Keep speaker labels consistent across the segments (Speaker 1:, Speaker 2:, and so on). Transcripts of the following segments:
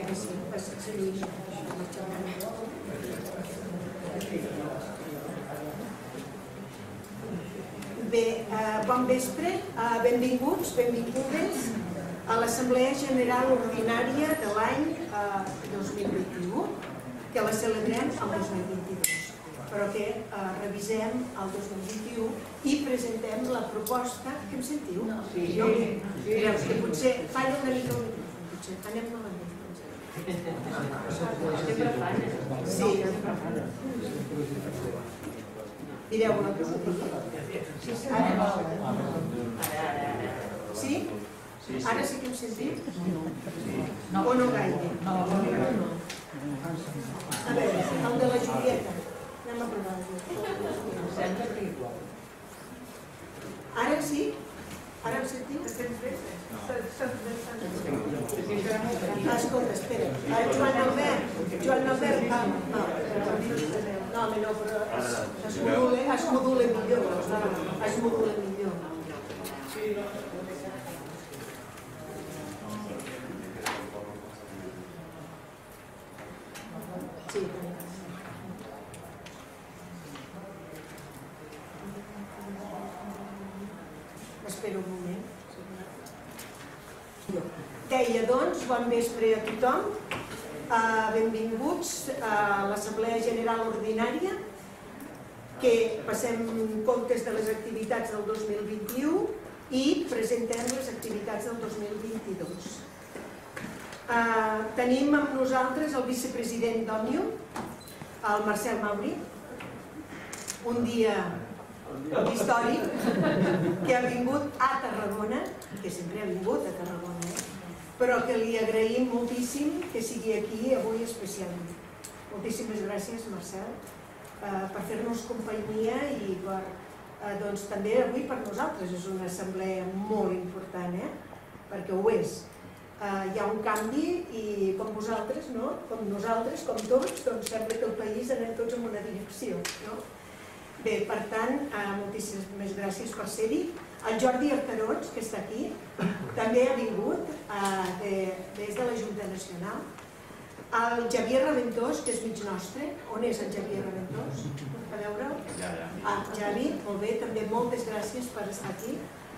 Speaker 1: Bé, bon vespre, benvinguts, benvingudes a l'Assemblea General Ordinària de l'any 2021, que la celebrem el 2022, però que revisem el 2021 i presentem la proposta... Que em sentiu? Sí. Veus que potser falla una mica el micròfon, potser anem novament.
Speaker 2: Sempre falla.
Speaker 1: Sí. Direu una cosa. Sí? Ara sí que em sentiu? O no gaire? A veure, el de la Julieta. Anem a provar. Ara sí? Ara em sentiu? Escolta, espera. Joan Albert. No, però es modula millor. Es modula millor. Sí. Espera un moment. Deia, doncs, bon vespre a tothom. Benvinguts a l'Assemblea General Ordinària, que passem comptes de les activitats del 2021 i presentem les activitats del 2022. Tenim amb nosaltres el vicepresident d'Òmnium, el Marcel Mauri, un dia històric, que ha vingut a Tarragona, que sempre ha vingut a Tarragona, però que li agraïm moltíssim que sigui aquí avui especialment. Moltíssimes gràcies, Marcel, per fer-nos companyia i també avui per nosaltres. És una assemblea molt important, perquè ho és. Hi ha un canvi i com vosaltres, com nosaltres, com tots, sembla que el país anem tots en una direcció. Bé, per tant, moltíssimes gràcies per ser-hi. El Jordi Arcarons, que està aquí, també ha vingut des de la Junta Nacional. El Javier Raventós, que és mig nostre. On és el Javier Raventós? A veure'l? Javi, molt bé, també moltes gràcies per estar aquí.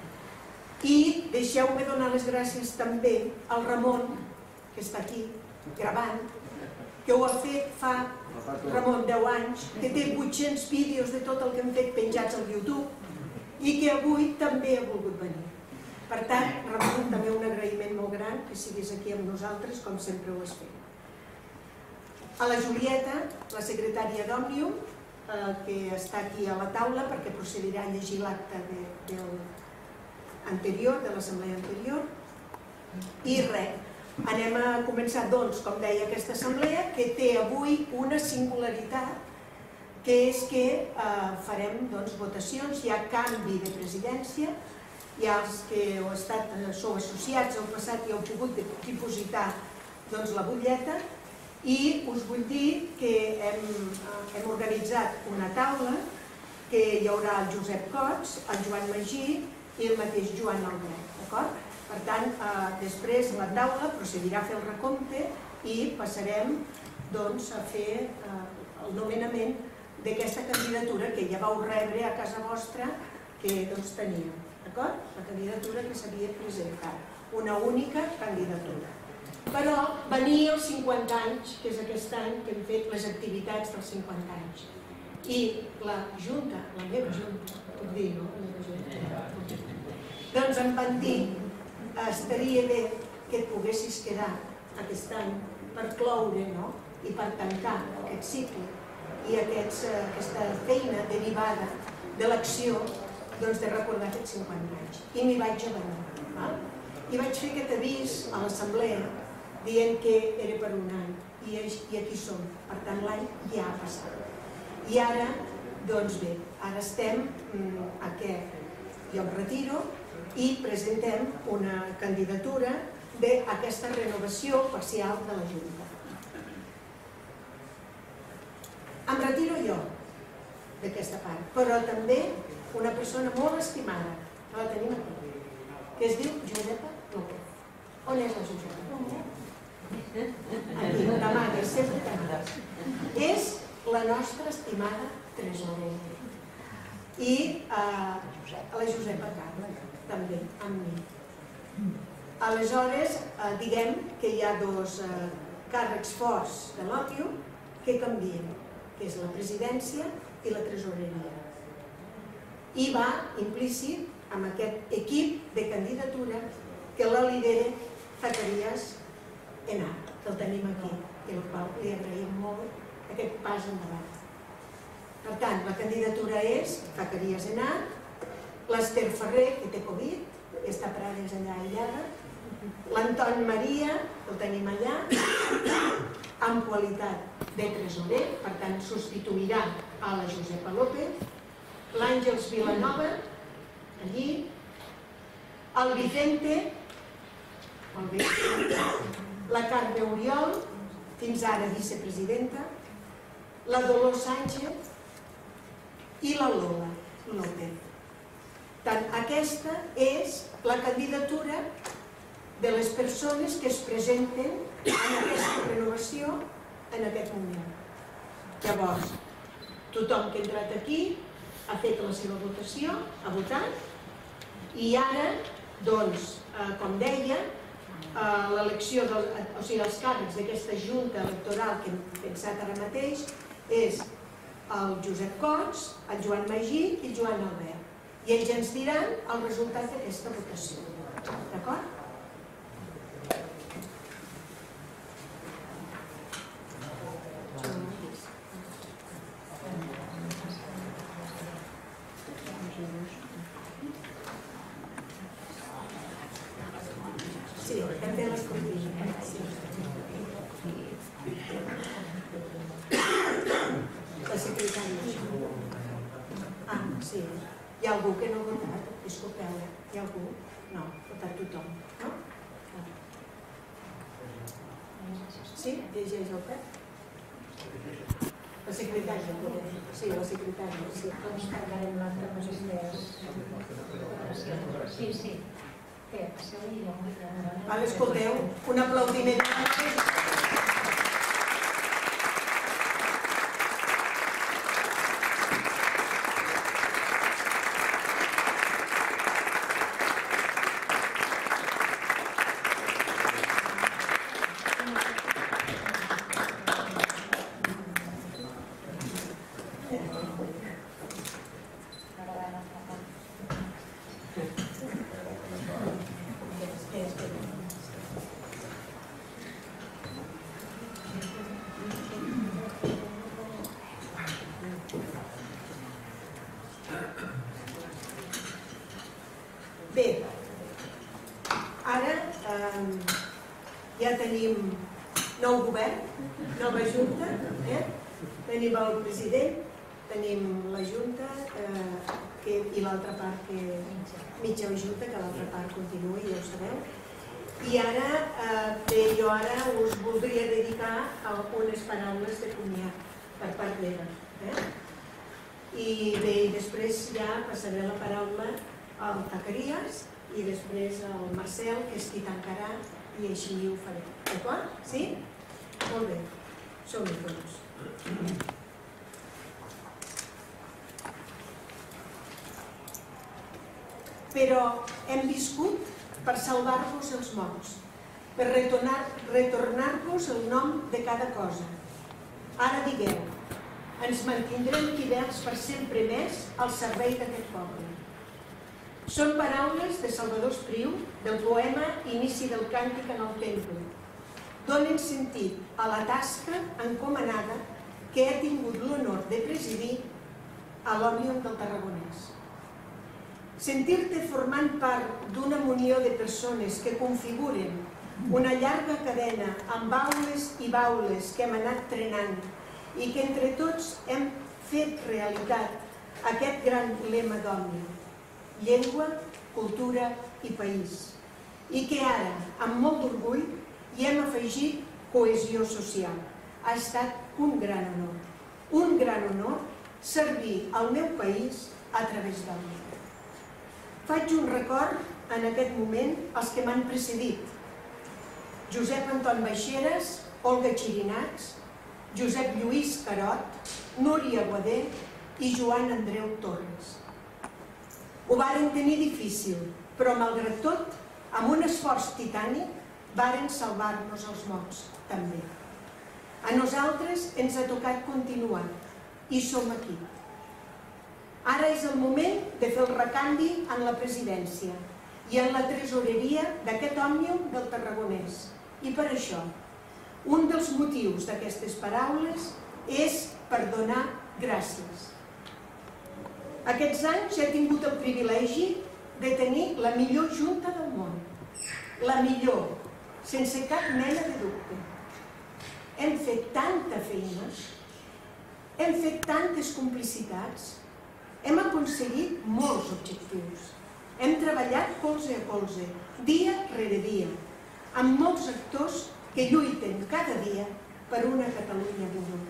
Speaker 1: I deixeu-me donar les gràcies també al Ramon, que està aquí, gravant, que ho ha fet fa, Ramon, 10 anys, que té 800 vídeos de tot el que hem fet penjats al YouTube i que avui també ha volgut venir. Per tant, Ramon, també un agraïment molt gran que siguis aquí amb nosaltres, com sempre ho has fet. A la Julieta, la secretària d'Òmnium, que està aquí a la taula perquè procedirà a llegir l'acte anterior, de l'assemblea anterior. I res, anem a començar, doncs, com deia aquesta assemblea, que té avui una singularitat, que és que farem votacions. Hi ha canvi de presidència, hi ha els que sou associats al passat i heu pogut dipositar la butlleta, i us vull dir que hem organitzat una taula que hi haurà el Josep Cots, el Joan Magí i el mateix Joan Albert, d'acord? Per tant, després la taula procedirà a fer el recompte i passarem a fer el nomenament d'aquesta candidatura que ja vau rebre a casa vostra que teníem, d'acord? La candidatura que s'havia presentat, una única candidatura. Però venia els 50 anys, que és aquest any que hem fet les activitats dels 50 anys. I la Junta, la meva Junta, puc dir, no? La meva Junta. Doncs em van dir estaria bé que et poguessis quedar aquest any per cloure i per tancar aquest cicle i aquesta feina derivada de l'acció de recordar aquests 50 anys. I m'hi vaig avenir. I vaig fer aquest avís a l'assemblea dient que era per un any i aquí som. Per tant, l'any ja ha passat. I ara, doncs bé, ara estem a què jo em retiro i presentem una candidatura d'aquesta renovació parcial de la Junta. Em retiro jo d'aquesta part, però també una persona molt estimada, que la tenim aquí, que es diu Josepa López. On és la Josepa? aquí, t'amagues, sempre t'amagues. És la nostra estimada tresorera. I la Josepa Carla, també, amb mi. Aleshores, diguem que hi ha dos càrrecs forts de l'Òmnium que canvien, que és la presidència i la tresoreria. I va implícit amb aquest equip de candidatura que la lidera Zacarías Henar, que el tenim aquí, i al qual li agraïm molt aquest pas endavant. Per tant, la candidatura és Zacarías Henar, l'Ester Ferrer, que té Covid, que està per ara allà aïllada, l'Antoni Maria, que el tenim allà, amb qualitat de tresorer, per tant substituirà a la Josepa López, l'Àngels Vilanova, allí, el Vicente, la Carme Oriol, fins ara vicepresidenta, la Dolors Sánchez i la Lola López. Tant aquesta és la candidatura de les persones que es presenten en aquesta renovació en aquest moment. Llavors, tothom que ha entrat aquí ha fet la seva votació, ha votat, i ara, doncs, com deia, l'elecció, o sigui, els càrrecs d'aquesta junta electoral que hem pensat ara mateix és el Josep Cots, el Joan Magí i el Joan Albert. I ells ens diran el resultat d'aquesta votació. D'acord? Sí, hem de les cortines. La secretària. Ah, sí. Hi ha algú que no ha votat? Disculpeu, hi ha algú? No, ha votat tothom. No? Sí? Llegeix el Pep? La secretària. Sí, la secretària.
Speaker 2: Doncs parlarem l'altre amb les idees. Sí, sí.
Speaker 1: Vale, escolteu, un aplaudiment. Bé, ara ja tenim nou govern, nova junta, tenim el president, tenim la junta i l'altra part, mitja junta, que l'altra part continua, ja ho sabeu. I ara, jo ara us voldria dedicar unes paraules de comiat per part meva. I bé, després ja passaré la paraula al Zacarías i després al Marcel, que és qui tancarà, i així ho farem. D'acord? Sí? Molt bé. Som-hi tots. Però hem viscut per salvar-vos els morts, per retornar-vos el nom de cada cosa. Ara digueu, ens mantindrem fidels per sempre més al servei d'aquest poble. Són paraules de Salvador Espriu, del poema Inici del càntic en el temple. Donen sentit a la tasca encomanada que he tingut l'honor de presidir a l'Òmnium del Tarragonès. Sentir-te formant part d'una munió de persones que configuren una llarga cadena amb baules i baules que hem anat trenant i que entre tots hem fet realitat aquest gran lema d'Òmnium: llengua, cultura i país, i que ara, amb molt d'orgull, hi hem afegit cohesió social. Ha estat un gran honor servir al meu país a través d'Òmnium. Faig un record en aquest moment als que m'han precedit. Josep Anton Baixeres, Olga Xirinats, Josep Lluís Carot, Núria Guadé i Joan Andreu Torres. Ho varen tenir difícil, però malgrat tot, amb un esforç titànic, varen salvar-nos els mots, també. A nosaltres ens ha tocat continuar, i som aquí. Ara és el moment de fer el recanvi en la presidència i en la tresoreria d'aquest òmnium del Tarragonès. I per això, un dels motius d'aquestes paraules és per donar gràcies. Aquests anys he tingut el privilegi de tenir la millor junta del món. La millor, sense cap mena de dubte. Hem fet tanta feina, hem fet tantes complicitats, hem aconseguit molts objectius. Hem treballat colze a colze, dia rere dia, amb molts actors que lluiten cada dia per una Catalunya millor.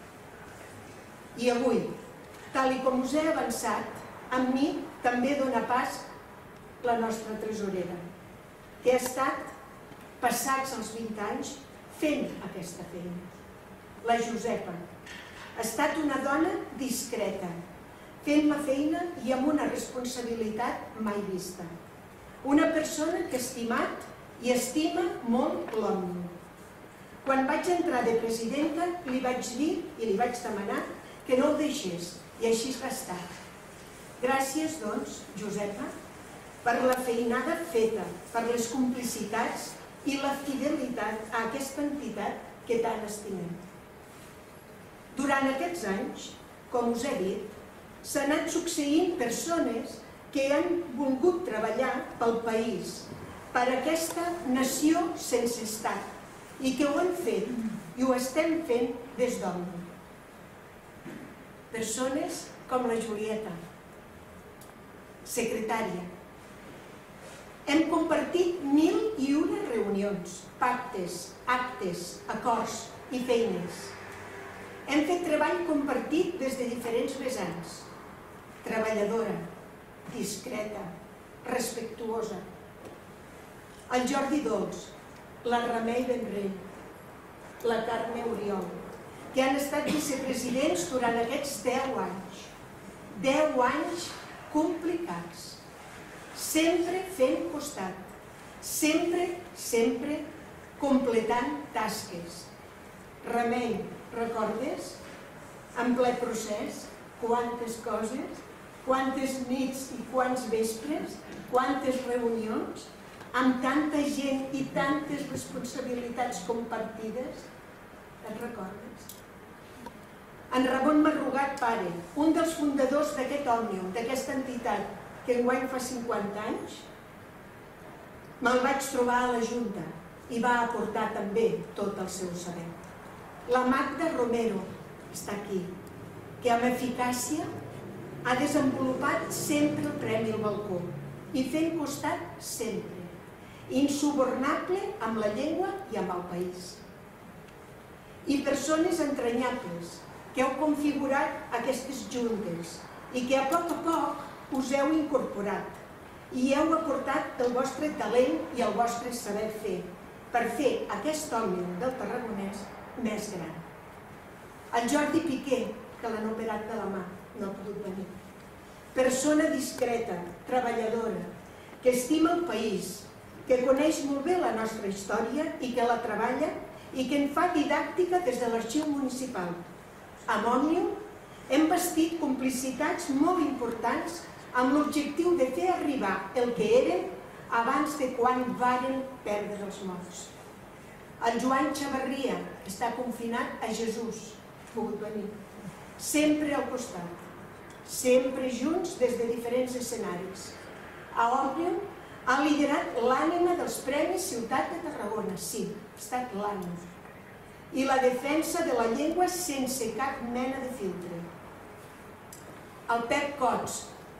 Speaker 1: I avui, tal com us he avançat, amb mi també dona pas la nostra tresorera, que ha estat, passats els 20 anys, fent aquesta feina. La Josepa ha estat una dona discreta, fent la feina i amb una responsabilitat mai vista. Una persona que ha estimat i estima molt l'Òmnium. Quan vaig entrar de presidenta, li vaig dir i li vaig demanar que no ho deixés, i així ha estat. Gràcies, doncs, Josepa, per la feinada feta, per les complicitats i la fidelitat a aquesta entitat que tant estimem. Durant aquests anys, com us he dit, s'han anat succeint persones que han volgut treballar pel país, per aquesta nació sense estat, i que ho han fet i ho estem fent des d'Òmnium. Persones com la Julieta, secretària. Hem compartit 1001 reunions, pactes, actes, acords i feines. Hem fet treball compartit des de diferents vessants. Treballadora, discreta, respectuosa. El Jordi Dols, la Remei Vendrell, la Carme Oriol, que han estat vicepresidents durant aquests 10 anys. 10 anys complicats. Sempre fent costat. Sempre completant tasques. Remei, recordes? En ple procés, quantes coses, quantes nits i quants vespres, quantes reunions, amb tanta gent i tantes responsabilitats compartides. Et recordes? En Ramon Marrugat Pare, un dels fundadors d'aquest Òmnium, d'aquesta entitat, que enguany fa 50 anys, me'l vaig trobar a la Junta i va aportar també tot el seu saber. La Magda Romero està aquí, que amb eficàcia ha desenvolupat sempre el Premi al Balcó i fent costat sempre, insubornable amb la llengua i amb el país. I persones entranyables que heu configurat aquestes juntes i que a poc us heu incorporat i heu aportat el vostre talent i el vostre saber fer per fer aquest Òmnium del Tarragonès més gran. El Jordi Piqué, que l'han operat de la mà, no ha pogut venir. Persona discreta, treballadora, que estima el país, que coneix molt bé la nostra història i que la treballa i que en fa didàctica des de l'Arxiu Municipal. Amb Òmnium hem bastit complicitats molt importants amb l'objectiu de fer arribar el que érem abans de quan varen perdre els morts. El Joan Xavarria està confinat a Jesús, ha pogut venir. Sempre al costat, sempre junts des de diferents escenaris. A Òmnium ha liderat l'ànima dels Premis Ciutat de Tarragona, sí, ha estat l'ànima. I la defensa de la llengua sense cap mena de filtre. El Pep Cots.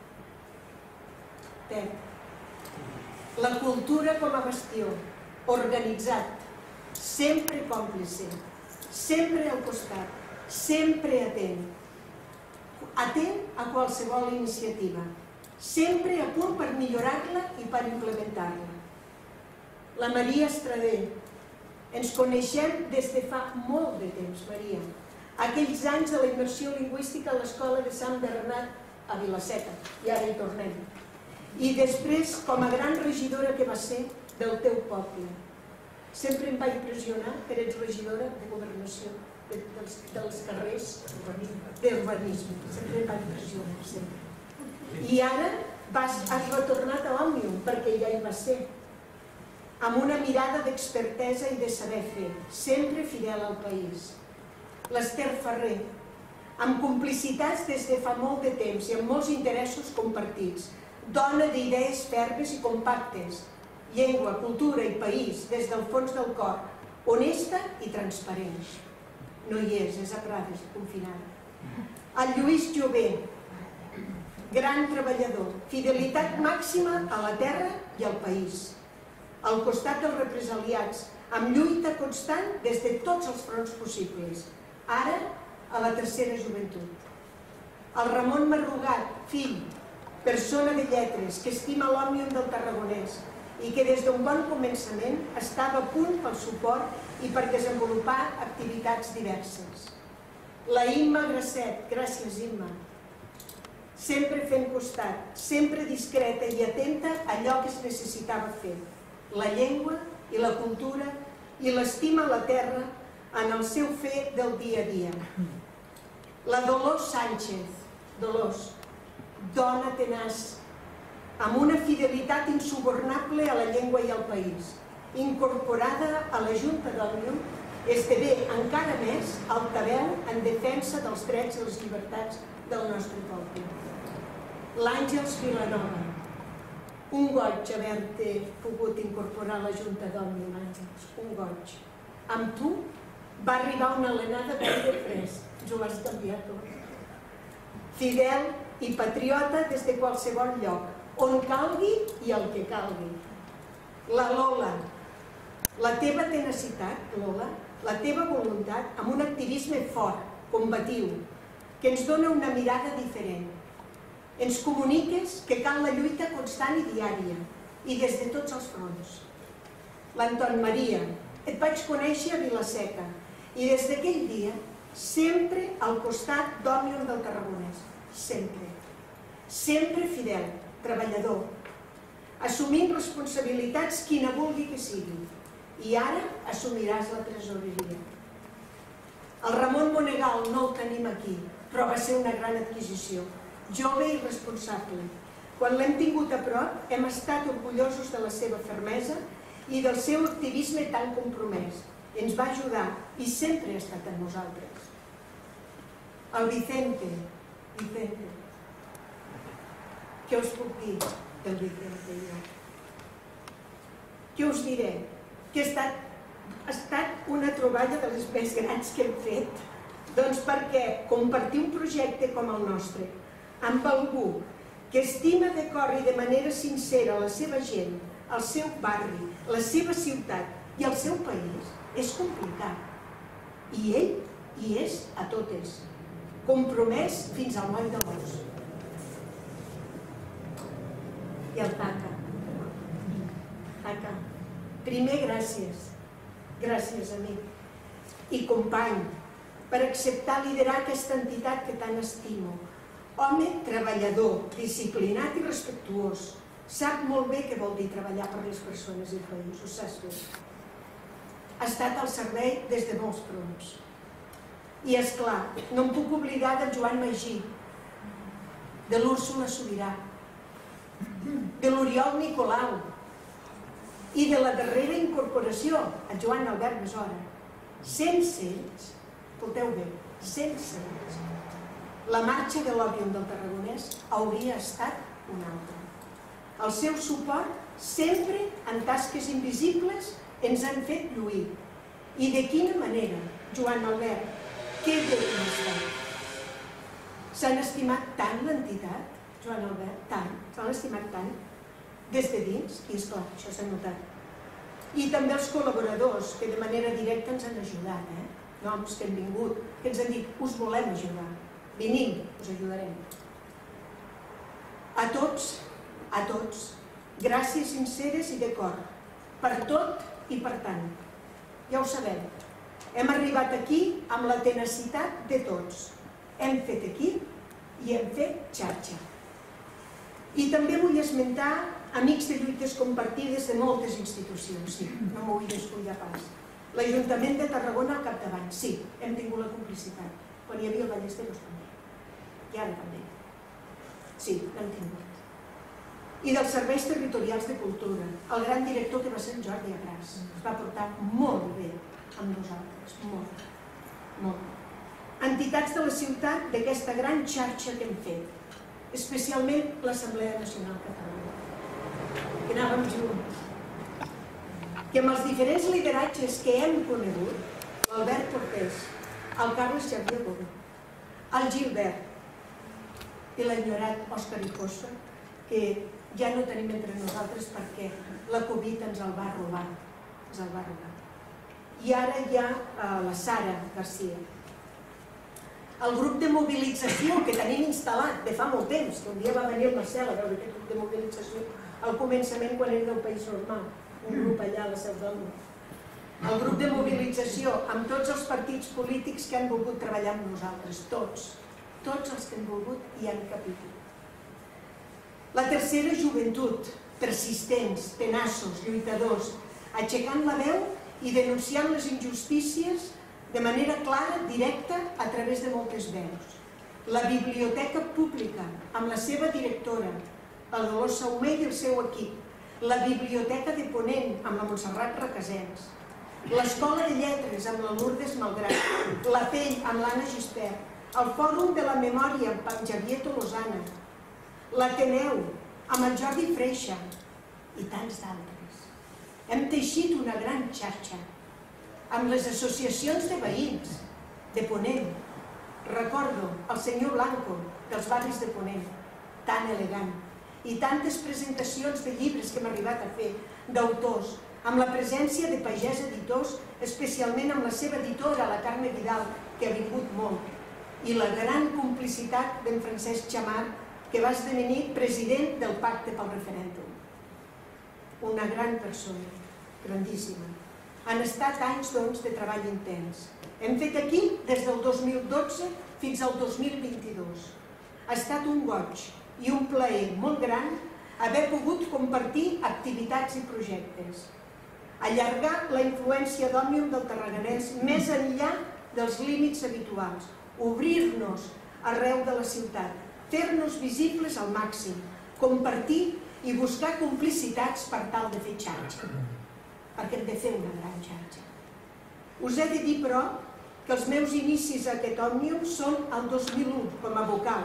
Speaker 1: Pep. La cultura com a bastió, organitzat, sempre còmplice, sempre al costat, sempre atent. Atent a qualsevol iniciativa, sempre a punt per millorar-la i per implementar-la. La Maria Estrader, Ens coneixem des de fa molt de temps, Maria. Aquells anys de la immersió lingüística a l'escola de Sant Bernat a Vila-seca, i ara hi tornem. I després, com a gran regidora que va ser del teu poble. Sempre em va impressionar que eres regidora de governació, dels carrers, d'urbanisme. Sempre em va impressionar, sempre. I ara has retornat a l'Òmnium, perquè ja hi va ser, amb una mirada d'expertesa i de saber fer, sempre fidel al país. L'Ester Ferrer, amb complicitats des de fa molt de temps i amb molts interessos compartits, dona d'idees fermes i compactes, llengua, cultura i país des del fons del cor, honesta i transparent. No hi és a Prades, confinada. El Lluís Jové, gran treballador, fidelitat màxima a la terra i al país. Al costat dels represaliats, amb lluita constant des de tots els fronts possibles. Ara, a la tercera joventut. El Ramon Marrugat, fill, persona de lletres, que estima l'Òmnium del Tarragonès i que des d'un bon començament estava a punt pel suport i per desenvolupar activitats diverses. La Imma Grasset, gràcies Imma, sempre fent costat, sempre discreta i atenta a allò que es necessitava fer. La llengua i la cultura i l'estima a la terra en el seu fer del dia a dia. La Dolors Sánchez, Dolors, dona tenaç, amb una fidelitat insubornable a la llengua i al país, incorporada a la Junta d'Òmnium, esdevé encara més altaveu en defensa dels drets i les llibertats del nostre poble. L'Àngels Vilanova, un goig haver-te pogut incorporar a la Junta d'Òmnium, Àngels, un goig. Amb tu va arribar una alenada de fresc, ens ho vas canviar tot. Fidel i patriota des de qualsevol lloc, on calgui i el que calgui. La Lola, la teva tenacitat, Lola, la teva voluntat, amb un activisme fort, combatiu, que ens dona una mirada diferent. Ens comuniques que cal la lluita constant i diària, i des de tots els fronts. L'Anton Maria, et vaig conèixer a Vila-seca, i des d'aquell dia, sempre al costat d'Òmnium del Tarragonès. Sempre. Sempre fidel, treballador, assumint responsabilitats quina vulgui que sigui. I ara assumiràs la tresoreria. El Ramon Monegal no el tenim aquí, però va ser una gran adquisició. Jove i responsable. Quan l'hem tingut a prop, hem estat orgullosos de la seva fermesa i del seu activisme tan compromès. Ens va ajudar i sempre ha estat amb nosaltres. El Vicente, què us puc dir del Vicente? Què us diré? Que ha estat una troballa de les més grans que hem fet. Doncs perquè compartir un projecte com el nostre amb algú que estima de cor i de manera sincera la seva gent, el seu barri, la seva ciutat i el seu país és complicat. I ell hi és a totes, compromès fins al moll de l'os. I el Taca. Taca, primer gràcies. Gràcies, amic. I company, per acceptar liderar aquesta entitat que tant estimo. Home treballador, disciplinat i respectuós. Sap molt bé què vol dir treballar per les persones i el país, ho saps bé. Ha estat al servei des de molts fronts. I, esclar, no em puc oblidar del Joan Magí, de l'Úrsula Sobirà, de l'Oriol Nicolau i de la darrera incorporació, el Joan Albert Besora. Sense ells, escolteu bé, sense ells, la marxa de l'Òmnium del Tarragonès hauria estat una altra. El seu suport, sempre en tasques invisibles, ens han fet lluir. I de quina manera, Joan Albert, què bé que està? S'han estimat tant l'entitat, Joan Albert, tant, s'han estimat tant, des de dins, i esclar, això s'ha notat. I també els col·laboradors, que de manera directa ens han ajudat, noms que han vingut, que ens han dit, us volem ajudar, venim, us ajudarem. A tots, gràcies sinceres i de cor, per tot i per tant. ja ho sabem. Hem arribat aquí amb la tenacitat de tots. Hem fet equip i hem fet xarxa. I també vull esmentar amics de lluites compartides de moltes institucions, sí, no m'ho vull descuidar pas. L'Ajuntament de Tarragona al capdavant, sí, hem tingut la complicitat. Quan hi havia el Ballesteros també. I ara també. Sí, l'hem tingut. I dels serveis territorials de cultura, el gran director que va ser en Jordi Agràs. Es va portar molt bé amb nosaltres, molt, molt. Entitats de la ciutat d'aquesta gran xarxa que hem fet, especialment l'Assemblea Nacional Catalana, que anàvem junts, que amb els diferents lideratges que hem conegut, l'Albert Portés, el Carles Xavier Gómez, el Gilbert i l'enyorat Òscar Icossa, que ja no tenim entre nosaltres perquè la Covid ens el va robar. I ara hi ha la Sara Garcia. El grup de mobilització que tenim instal·lat de fa molt temps, que un dia va venir el Marcel a veure aquest grup de mobilització al començament quan era del País Normal, un grup allà a la Seu d'Òmnia. El grup de mobilització amb tots els partits polítics que han volgut treballar amb nosaltres, tots els que han volgut i han capitut. La tercera, joventut, persistents, tenaços, lluitadors, aixecant la veu i denunciant les injustícies de manera clara, directa, a través de moltes veus. La biblioteca pública, amb la seva directora, el Dolors Saumer i el seu equip. La biblioteca de Ponent, amb la Montserrat Requesens. L'Escola de Lletres, amb la Lourdes Malgrat. La Pell, amb l'Anna Gispert. El Fòrum de la Memòria, amb en Xavier Tolosana. L'Ateneu, amb el Jordi Freixa. I tants d'altres. Hem teixit una gran xarxa amb les associacions de veïns de Ponent. Recordo el senyor Blanco, dels barris de Ponent, tan elegant, i tantes presentacions de llibres que hem arribat a fer, d'autors, amb la presència de Pagès Editors, especialment amb la seva editora, la Carme Vidal, que ha vingut molt, i la gran complicitat d'en Francesc Xamar, que va esdevenir president del Pacte pel Referèndum. Una gran persona, grandíssima. Han estat anys, doncs, de treball intens. Hem fet aquí des del 2012 fins al 2022. Ha estat un goig i un plaer molt gran haver pogut compartir activitats i projectes. Allargar la influència d'Òmnium del Tarragonès més enllà dels límits habituals. Obrir-nos arreu de la ciutat. Fer-nos visibles al màxim. Compartir i buscar complicitats per tal de fer xarxa. Perquè hem de fer una gran xarxa. Us he de dir, però, que els meus inicis a aquest Òmnium són el 2001 com a vocal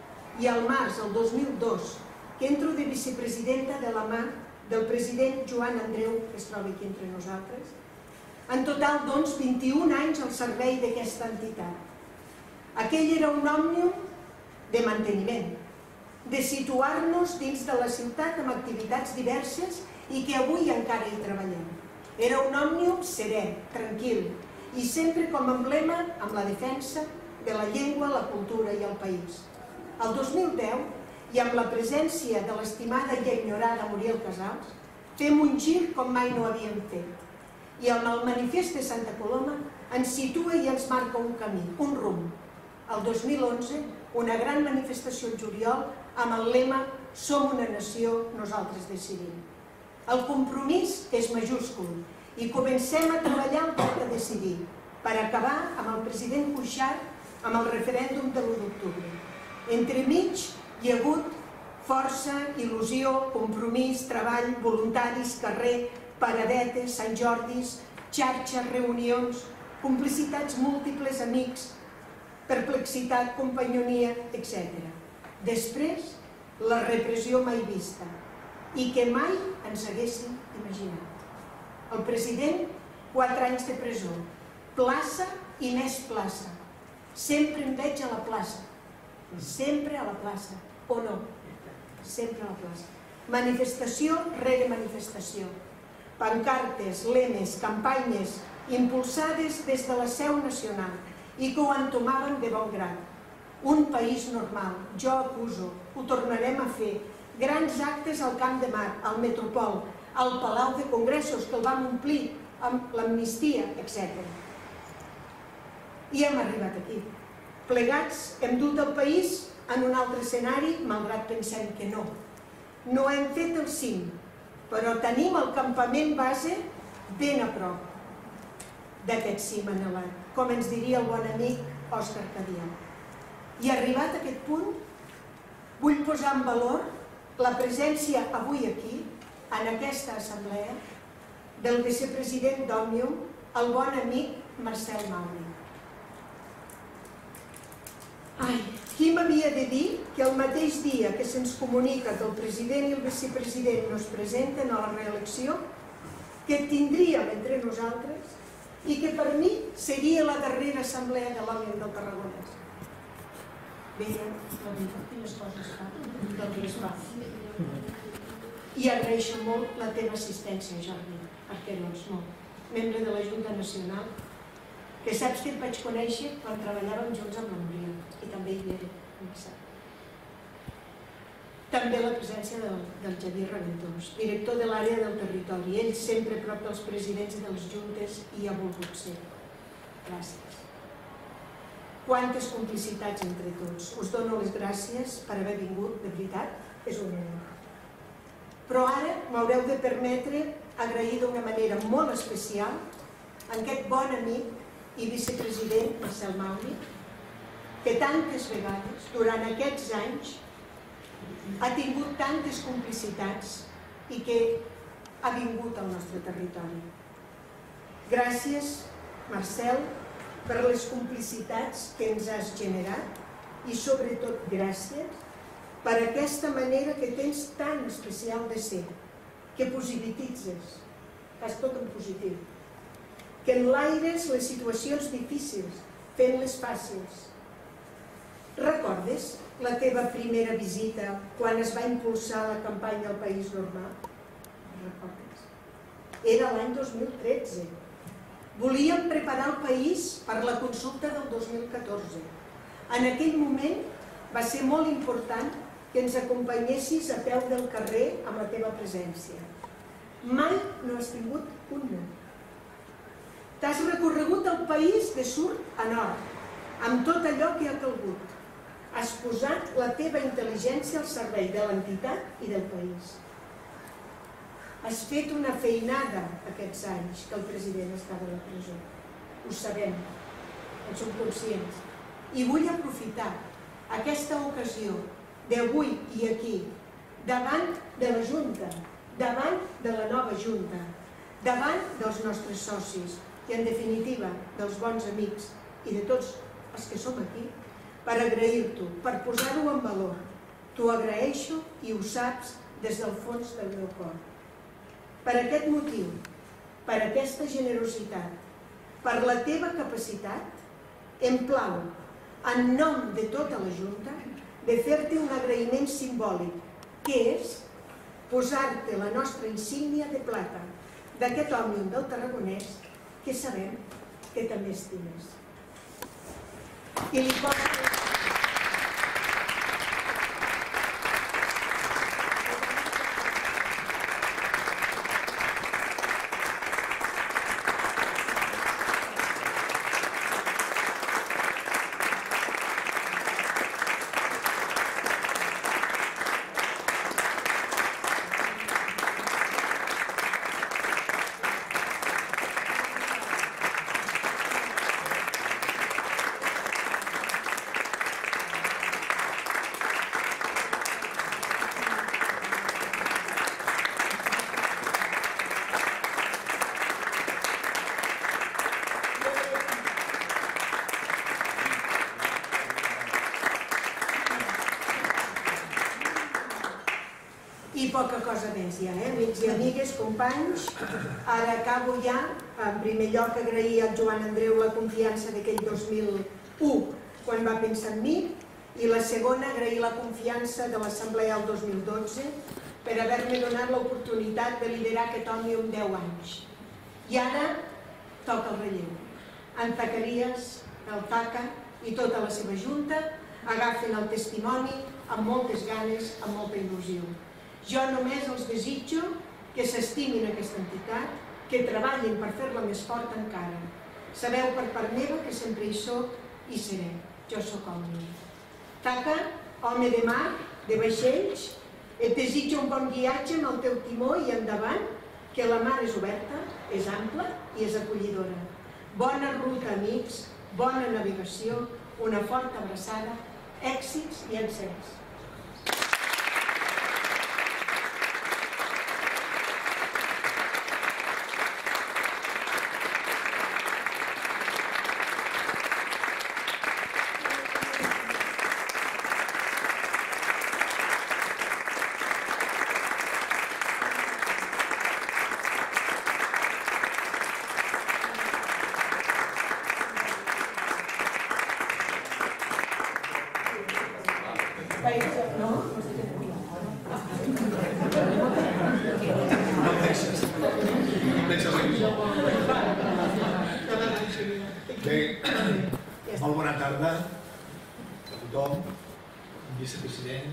Speaker 1: i al març, el 2002, que entro de vicepresidenta de la mà del president Joan Andreu, que es troba aquí entre nosaltres. En total, doncs, 21 anys al servei d'aquesta entitat. Aquell era un Òmnium de manteniment, de situar-nos dins de la ciutat amb activitats diverses i que avui encara hi treballem. Era un Òmnium serè, tranquil, i sempre com a emblema amb la defensa de la llengua, la cultura i el país. El 2010, i amb la presència de l'estimada i enyorada Muriel Casals, fem un gir com mai no havíem fet. I amb el manifest de Santa Coloma ens situa i ens marca un camí, un rumb. El 2011, una gran manifestació al juliol amb el lema Som una nació, nosaltres decidim. El compromís és majúscul i comencem a treballar el dret a decidir per acabar amb el president Cuixart amb el referèndum de l'1 d'octubre. Entremig hi ha hagut força, il·lusió, compromís, treball, voluntaris, carrer, paradetes, Sant Jordis, xarxes, reunions, complicitats múltiples, amics, perplexitat, companyonia, etc. Després, la repressió mai vista i que mai ens haguéssim imaginat. El president, 4 anys de presó, plaça i més plaça. Sempre em veig a la plaça, sempre a la plaça, o no? Sempre a la plaça. Manifestació rere manifestació. Pancartes, lemes, campanyes, impulsades des de la seu nacional i que ho entomaven de bon grat. Un país normal, jo acuso, ho tornarem a fer. Grans actes al Camp de Mar, al Metropol, al Palau de Congressos, que el vam omplir amb l'amnistia, etc. I hem arribat aquí. Plegats hem dut el país en un altre escenari, malgrat pensem que no. No hem fet el cim, però tenim el campament base ben a prop d'aquest cim anhelat, com ens diria el bon amic Òscar Cadià. I arribat a aquest punt, vull posar en valor la presència avui aquí, en aquesta assemblea, del vicepresident d'Òmnium, el bon amic Marcel Mauri. Qui m'havia de dir que el mateix dia que se'ns comunica que el president i el vicepresident no es presenten a la reelecció, que tindríem entre nosaltres i que per mi seria la darrera assemblea de l'Òmnium del Tarragonès. Veiem
Speaker 2: Quines coses fa, del que es fa.
Speaker 1: I agraeixo molt la teva assistència, Jordi Arquerós, membre de la Junta Nacional, que saps que et vaig conèixer quan treballàvem junts amb l'Hongria, i també hi era. També la presència del Javier Raventós, director de l'àrea del territori, ell sempre a prop dels presidents i de les juntes i ha volgut ser. Gràcies. Quantes complicitats entre tots. Us dono les gràcies per haver vingut, de veritat, és un honor. Però ara m'haureu de permetre agrair d'una manera molt especial a aquest bon amic i vicepresident Marcel Mauri, que tantes vegades, durant aquests anys, ha tingut tantes complicitats i que ha vingut al nostre territori. Gràcies, Marcel, per les complicitats que ens has generat i sobretot gràcies per aquesta manera que tens tan especial de ser, que positivitzes, fas tot en positiu, que enlaires les situacions difícils, fent-les fàcils. Recordes la teva primera visita quan es va impulsar la campanya del País Normal? Recordes? Era l'any 2013. Volíem preparar el país per la consulta del 2014. En aquell moment va ser molt important que ens acompanyessis a peu del carrer amb la teva presència. Mai no has tingut un no. T'has recorregut el país de sud a nord, amb tot allò que ha calgut. Has posat la teva intel·ligència al servei de l'entitat i del país. Has fet una feinada aquests anys que el president estava a la presó. Ho sabem, en som conscients. I vull aprofitar aquesta ocasió d'avui i aquí, davant de la Junta, davant de la nova Junta, davant dels nostres socis i, en definitiva, dels bons amics i de tots els que som aquí, per agrair-t'ho, per posar-ho en valor. T'ho agraeixo i ho saps des del fons del meu cor. Per aquest motiu, per aquesta generositat, per la teva capacitat, em plau, en nom de tota la Junta, de fer-te un agraïment simbòlic, que és posar-te la nostra insígnia de plata d'aquest Òmnium del Tarragonès que sabem que també estimes. I li poso... I poca cosa més ja, amics i amigues, companys. Ara acabo ja, en primer lloc, agrair al Joan Andreu la confiança d'aquell 2001, quan va pensar en mi, i la segona, agrair la confiança de l'Assemblea del 2012 per haver-me donat l'oportunitat de liderar aquest Òmnium 10 anys. I ara toca el relleu. En Zacarías, el Taca i tota la seva junta agafen el testimoni amb moltes ganes, amb molta il·lusió. Jo només els desitjo que s'estimin aquesta entitat, que treballin per fer-la més forta encara. Sabeu per part meva que sempre hi soc i seré. Jo sóc Òmnium. Taca, home de mar, de vaixells, et desitjo un bon guiatge amb el teu timó i endavant, que la mar és oberta, és ampla i és acollidora. Bona ruta, amics, bona navegació, una forta abraçada, èxits i encerts.
Speaker 3: Molt bona tarda a tothom, vicepresident,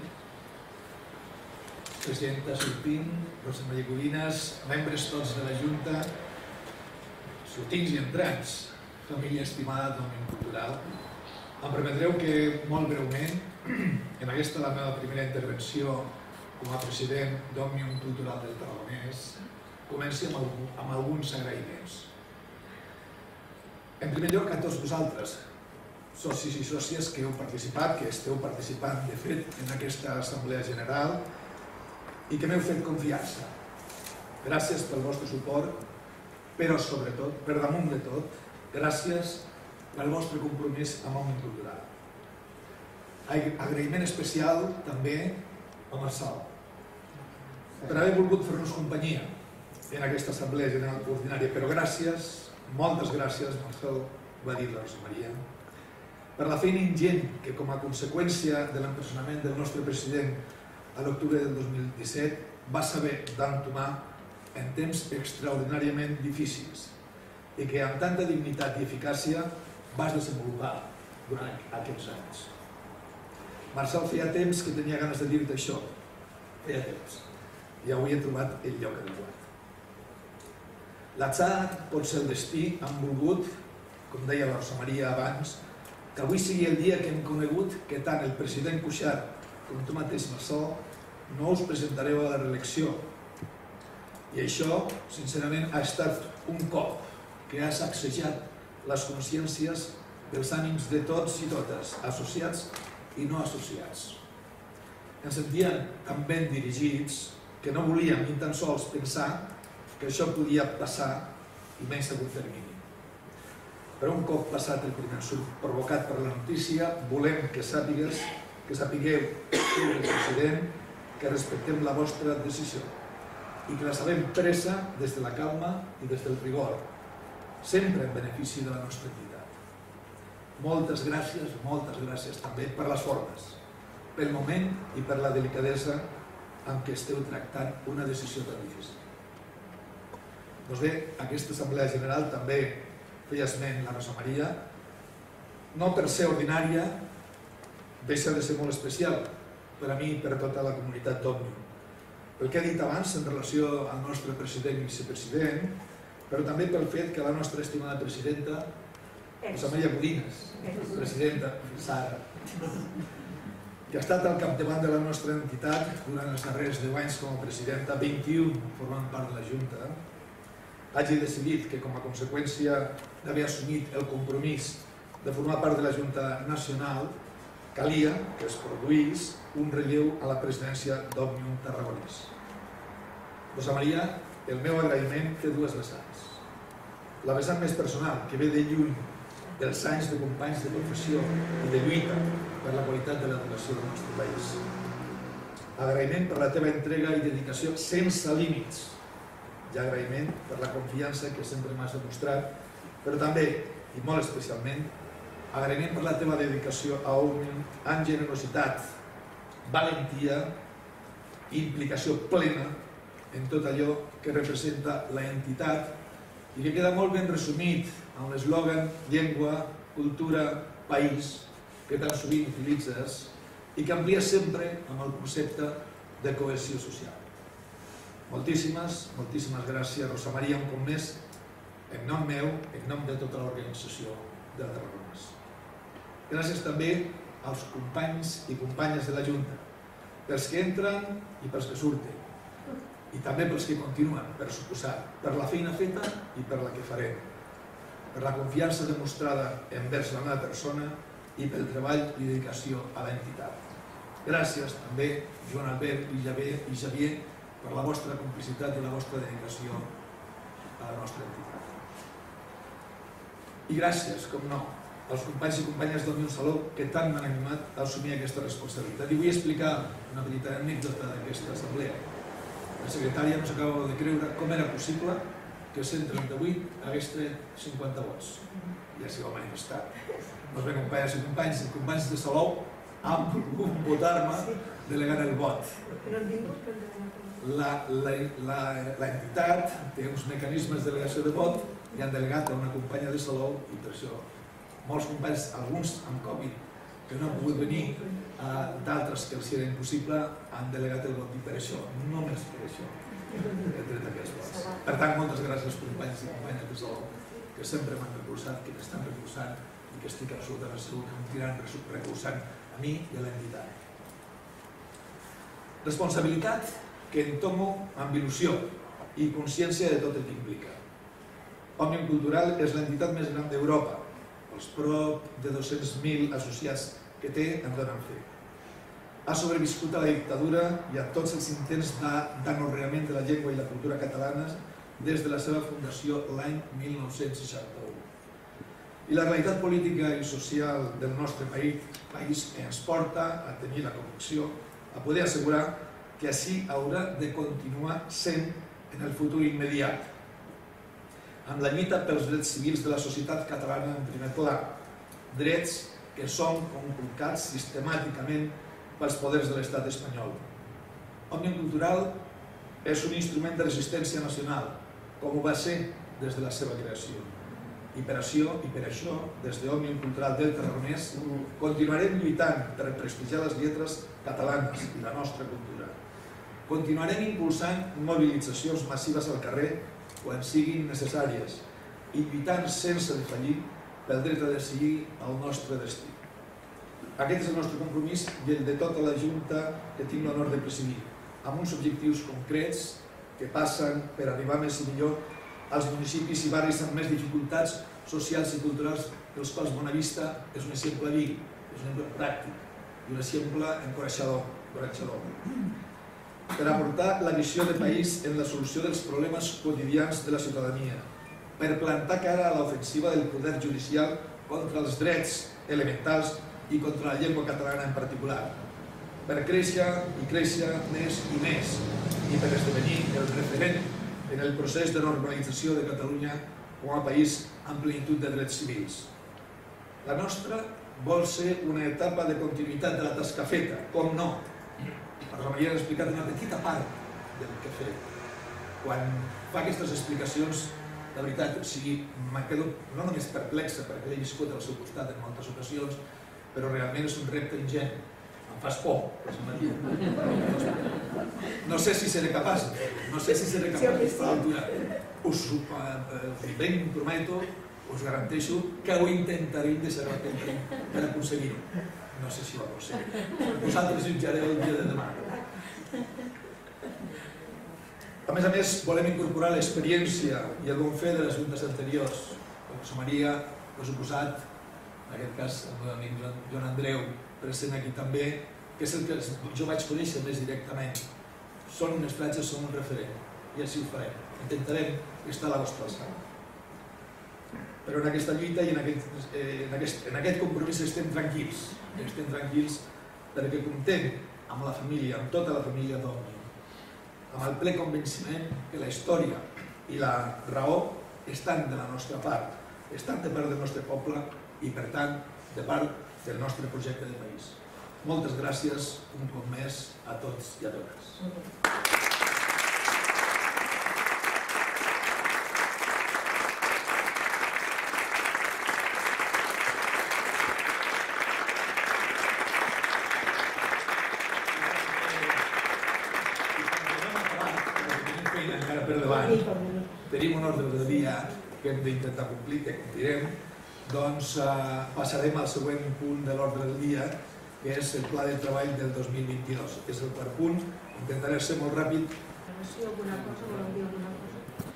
Speaker 3: presidenta Sorpín, Rosa Maria Codines, membres tots de la Junta, sortints i entrants, família estimada d'Òmnium Cultural. Em permetreu que, molt breument, en aquesta la meva primera intervenció com a president d'Òmnium Cultural del Tarragonès, comenci amb alguns agraïments. En primer lloc, a tots vosaltres, socis i sòcies que heu participat, que esteu participant, de fet, en aquesta Assemblea General i que m'heu fet confiança. Gràcies pel vostre suport, però sobretot, per damunt de tot, gràcies pel vostre compromís amb Òmnium Cultural. Agraïment especial també a Marçal, per haver volgut fer-nos companyia en aquesta Assemblea General Ordinària, però gràcies, moltes gràcies, Marçal, va dir la Rosa Maria, per la feina ingent que, com a conseqüència de l'empresonament del nostre president a l'octubre del 2017, va saber d'entomar en temps extraordinàriament difícils i que amb tanta dignitat i eficàcia vas desenvolupar durant aquests anys. Marçal, feia temps que tenia ganes de dir-te això, feia temps, i avui he trobat el lloc adequat. L'atzar pot ser el destí, han volgut, com deia la Rosa Maria abans, que avui sigui el dia que hem conegut que tant el president Cuixart com tu mateix, Marçal, no us presentareu a la reelecció. I això, sincerament, ha estat un cop que ha sacsejat les consciències dels ànims de tots i totes, associats i no associats. Ens sentíem tan ben dirigits que no volíem ni tan sols pensar que això podia passar i menys a curt termini. Però un cop passat el primer ensurt provocat per la notícia, volem que sapigueu, el president, que respectem la vostra decisió i que la sabem presa des de la calma i des del rigor, sempre en benefici de la nostra entitat. Moltes gràcies també per les formes, pel moment i per la delicadesa amb què esteu tractant una decisió tan difícil. Doncs bé, aquesta Assemblea General també feia esment la Rosa Maria, no per ser ordinària, deixa de ser molt especial per a mi i per a tota la comunitat d'Òmnium. Pel que he dit abans en relació al nostre president i vicepresident, però també pel fet que la nostra estimada presidenta, Rosa Maria Codines, presidenta, Sara, que ha estat al capdavant de la nostra entitat durant els darrers 10 anys com a presidenta, 21 formant part de la Junta, hagi decidit que, com a conseqüència d'haver assumit el compromís de formar part de la Junta Nacional, calia que es produís un relleu a la presidència d'Òmnium Tarragonès. Rosa Maria, el meu agraïment té dues vessants. La vessant més personal, que ve de lluny dels anys de companys de professió i de lluita per la qualitat de l'educació del nostre país. Agraïment per la teva entrega i dedicació sense límits. I agraïment per la confiança que sempre m'has demostrat, però també, i molt especialment, agraïment per la teva dedicació a Òmnium amb generositat, valentia i implicació plena en tot allò que representa l'entitat i que queda molt ben resumit amb l'eslògan llengua, cultura, país, que tan sovint utilitzes i que amplia sempre amb el concepte de cohesió social. Moltíssimes gràcies, Rosa Maria, un cop més, en nom meu, en nom de tota l'organització de la Tarragonès. Gràcies també als companys i companyes de la Junta, pels que entren i pels que surten, i també pels que continuen, per suposar, per la feina feta i per la que farem, per la confiança demostrada envers la meva persona i pel treball i dedicació a l'entitat. Gràcies també, Joan Albert i Xavier, per la vostra complicitat i la vostra dedicació a la nostra entitat. I gràcies, com no, als companys i companyes d'Òmnium Saló que tant m'han animat a assumir aquesta responsabilitat. I vull explicar una petita anècdota d'aquesta assemblea. La secretària no s'acaba de creure com era possible que 138 hagués tret 50 vots. I així ho ha manifestat. Doncs bé, companyes i companys de Salou han volgut votar-me delegant el vot. L'entitat té uns mecanismes de delegació de vot i han delegat a una companya de Salou i per això molts companys, alguns amb Covid, que no han pogut venir, d'altres que els era impossible, han delegat el vot i per això, només per això, he tret aquests vots. Per tant, moltes gràcies companys i companyes de Salou que sempre m'han recolzat, que m'estan recolzant i que estic absolutament segur que em tiraran recolzant a mi i a l'entitat. Responsabilitat que entomo amb il·lusió i consciència de tot el que implica. Òmnium Cultural és l'entitat més gran d'Europa. Els prop de 200.000 associats que té en donen fe. Ha sobreviscut a la dictadura i a tots els intents d'anorreament de la llengua i la cultura catalanes des de la seva fundació l'any 1961. I la realitat política i social del nostre país ens porta a tenir la convicció, a poder assegurar que així haurà de continuar sent en el futur immediat, amb la lluita pels drets civils de la societat catalana en primer pla, drets que són conculcats sistemàticament pels poders de l'estat espanyol. Òmnium Cultural és un instrument de resistència nacional, com ho va ser des de la seva creació. I per això, des d'Òmnium Cultural del Tarragonès, continuarem lluitant per prestigiar les lletres catalanes i la nostra cultura. Continuarem impulsant mobilitzacions massives al carrer quan siguin necessàries i lluitant sense defallir pel dret a decidir el nostre destí. Aquest és el nostre compromís i el de tota la Junta que tinc l'honor de presidir, amb uns objectius concrets que passen per arribar més i millor als municipis i barris amb més dificultats socials i culturals, dels quals Bonavista és un exemple viu, és un exemple pràctic i un exemple encoratjador. Per aportar la visió de país en la solució dels problemes quotidians de la ciutadania, per plantar cara a l'ofensiva del poder judicial contra els drets elementals i contra la llengua catalana en particular, per créixer i créixer més i més i per esdevenir el referent en el procés de normalització de Catalunya com a país amb plenitud de drets civils. La nostra vol ser una etapa de continuïtat de la tasca feta, com no. La Rosa Maria ha explicat una petita part del que ha fet. Quan fa aquestes explicacions, la veritat, m'ha quedat no només perplexa perquè l'he viscut al seu costat en moltes ocasions, però realment és un repte ingent. Em fas por, Rosa Maria. No sé si seré capaç, d'estar a l'altura. Us ben prometo, us garanteixo que ho intentaré deixar per aconseguir-ho. No sé si ho aconseguiré. Vosaltres jutjareu el dia de demà. A més, volem incorporar l'experiència i el bon fer de les juntes anteriors. La Rosa Maria, per suposat, en aquest cas el meu amic Joan Andreu, present aquí també, que és el que jo vaig conèixer més directament. Són unes platges, són un referent, i així ho farem. Intentarem estar a la vostra alçada. Però en aquesta lluita i en aquest compromís estem tranquils. Estem tranquils perquè comptem amb la família, amb tota la família d'Òmnium, amb el ple convenciment que la història i la raó estan de la nostra part, estan de part del nostre poble i, per tant, de part del nostre projecte de país. Moltes gràcies un cop més a tots i a totes. un ordre del dia que hem d'intentar complir, que complirem, doncs passarem al següent punt de l'ordre del dia, que és el pla de treball del 2022. És el quart punt, intentaré ser molt ràpid.
Speaker 2: Si alguna cosa, voleu dir alguna cosa?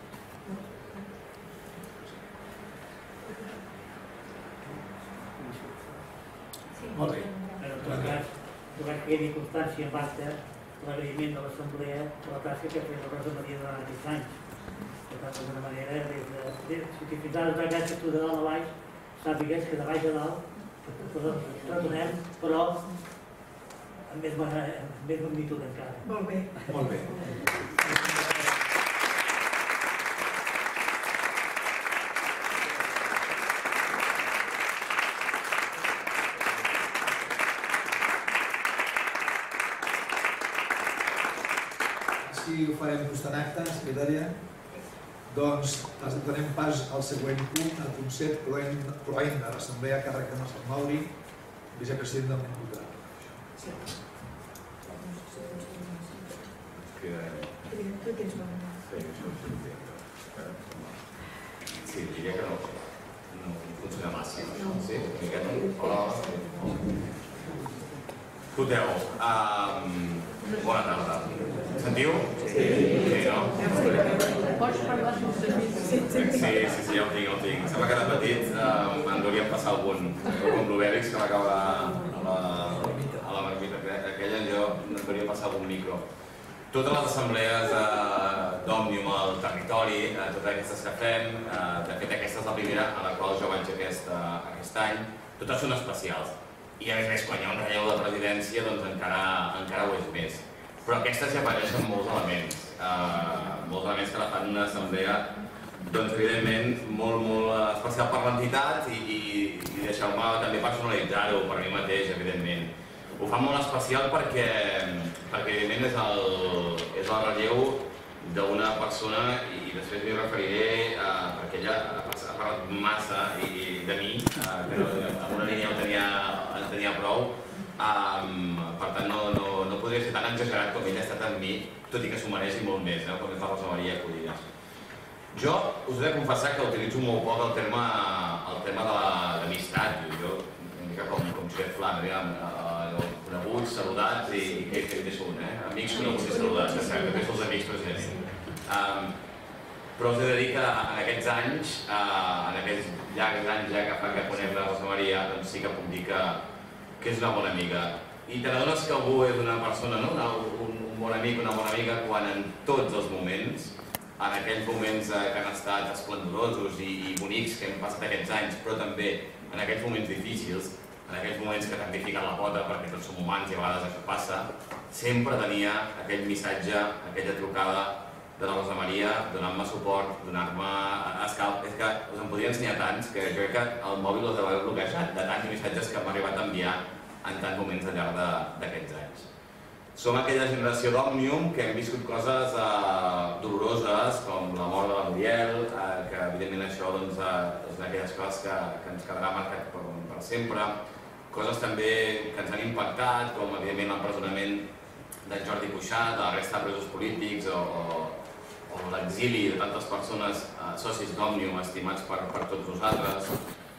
Speaker 3: Molt bé.
Speaker 4: En tot cas, donat que quedi constància en acte l'agraïment de l'Assemblea per la tasca que ha fet la Rosa Maria durant aquests anys. Per tant, d'alguna manera, si fins ara una gràcia tu de dalt a baix, sàpigues que de baix a dalt retornem, però amb més magnitud encara.
Speaker 1: Molt bé.
Speaker 3: Molt bé. Així ho farem just en acte, secretària. Doncs donem pas al següent punt, el punt 7, proveïm de l'Assemblea a càrrec de Marcel Mauri, vicepresident del Ment Cultural.
Speaker 1: Tu tens bona.
Speaker 5: Sí, diria que no funciona massa. Sí, una miqueta. Hola. Escolteu, bona tarda. Sentiu? Sí, no?
Speaker 2: Pots parlar
Speaker 5: Sí, ja ho tinc. Sembla que de petit em deuríem passar algun Blueberries que m'acaba a la marmita aquella, jo em deuria passar algun micro. Totes les assemblees d'Òmnium al territori, totes aquestes que fem, de fet aquesta és la primera a la qual jo vaig aquest any, totes són especials. I a més, quan hi ha un relleu de presidència, doncs encara ho és més. Però aquestes ja apareixen molts elements que la fan una assemblea, doncs evidentment molt especial per l'entitat i deixeu-me també personalitzar-ho per mi mateix, evidentment. Ho fa molt especial perquè evidentment és el relleu d'una persona i després m'hi referiré perquè ella ha parlat massa de mi, que amb una línia en tenia prou, per tant no podria ser tan exagerat com ella ha estat amb mi, tot i que s'ho mereix i molt més, com és la Rosa Maria Codines. Jo us he de confessar que utilitzo molt poc el tema de l'amistat, jo una mica com Josep Flan, coneguts, saludats i què deixo un, amics coneguts i saludats, que deixo els amics precisament. Però us he de dir que en aquests anys, en aquests llargs anys ja que fa que conec la Rosa Maria, doncs sí que puc dir que és una bona amiga. I te n'adones que algú és una persona, un bon amic, una bona amiga, quan en tots els moments, en aquells moments que han estat esplendorosos i bonics que hem passat aquests anys, però també en aquells moments difícils, en aquells moments que t'han ficat la pota perquè tots som humans i a vegades això passa, sempre tenia aquell missatge, aquella trucada de la Rosa Maria donant-me suport, donant-me escalf. És que us en podria ensenyar tants que jo crec que el mòbil us deu haver bloquejat de tants missatges que m'ha arribat a enviar en tants moments al llarg d'aquests anys. Som aquella generació d'Òmnium que hem viscut coses doloroses com la mort de la Muriel, que evidentment això és d'aquelles coses que ens quedarà marcat per sempre. Coses també que ens han impactat, com evidentment l'empresonament d'en Jordi Cuixart, de la resta de presos polítics o l'exili de tantes persones socis d'Òmnium estimats per tots nosaltres.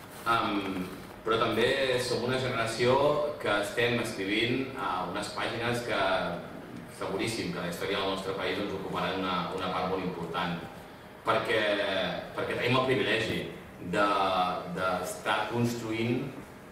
Speaker 5: Però també som una generació que estem escrivint unes pàgines que seguríssim que la història del nostre país ens ocuparan una part molt important, perquè tenim el privilegi d'estar construint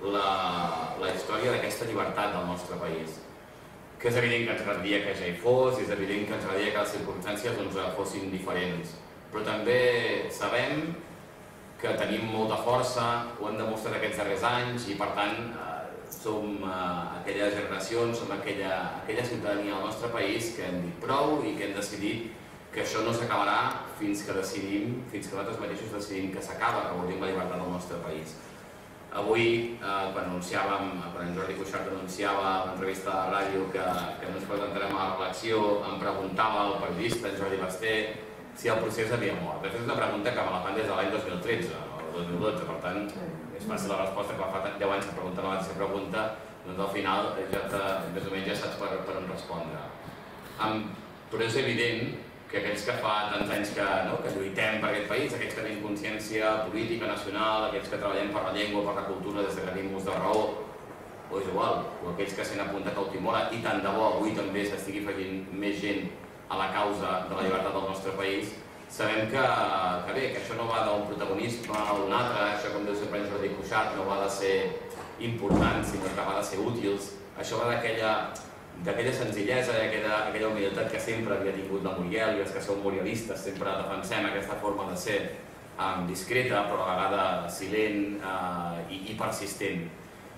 Speaker 5: la història d'aquesta llibertat del nostre país, que és evident que ens agradaria que ja hi fos, és evident que ens agradaria que les circumstàncies fossin diferents, però també sabem que tenim molta força, ho hem demostrat aquests darrers anys i per tant som aquelles generacions, som aquella ciutadania del nostre país que hem dit prou i que hem decidit que això no s'acabarà fins que nosaltres mateixos decidim que s'acaba, que volem la llibertat del nostre país. Avui, quan en Jordi Cuixart anunciava a l'entrevista de la ràdio que no ens presentarem a la reelecció, em preguntava el periodista, en Jordi Basté, si el procés havia mort. De fet, és una pregunta que me la fan des de l'any 2013 o 2012, per tant, és fàcil la resposta, que fa 10 anys que pregunten la mateixa pregunta, doncs al final més o menys ja saps per on respondre. Però és evident que aquells que fa tants anys que lluitem per aquest país, aquells que tenim consciència política, nacional, aquells que treballem per la llengua, per la cultura, des que tenim ús de raó, o és igual, o aquells que s'han apuntat al timó, i tant de bo avui també s'estigui afegint més gent a la causa de la llibertat del nostre país, sabem que bé, que això no va d'un protagonisme o d'un altre, això com diu sempre en Jordi Cuixart, no va de ser important, sinó que va de ser útils. Això va d'aquella senzillesa i aquella humilitat que sempre havia tingut la Muriel, i els que som murialistes sempre defensem aquesta forma de ser discreta, però a la vegada silent i persistent.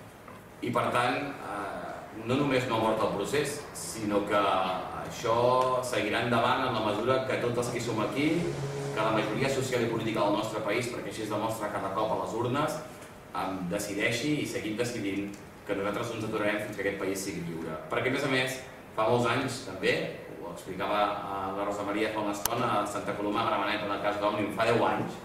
Speaker 5: I per tant, no només no ha mort el procés, sinó que això seguirà endavant en la mesura que tots els que som aquí, que la majoria social i política del nostre país, perquè així es demostra cada cop a les urnes, decideixi i seguim decidint que nosaltres no ens aturarem fins que aquest país sigui lliure. Perquè, a més, fa molts anys també, ho explicava la Rosa Maria fa una estona, a Santa Coloma de Gramenet, en el cas d'Òmnium, fa 10 anys,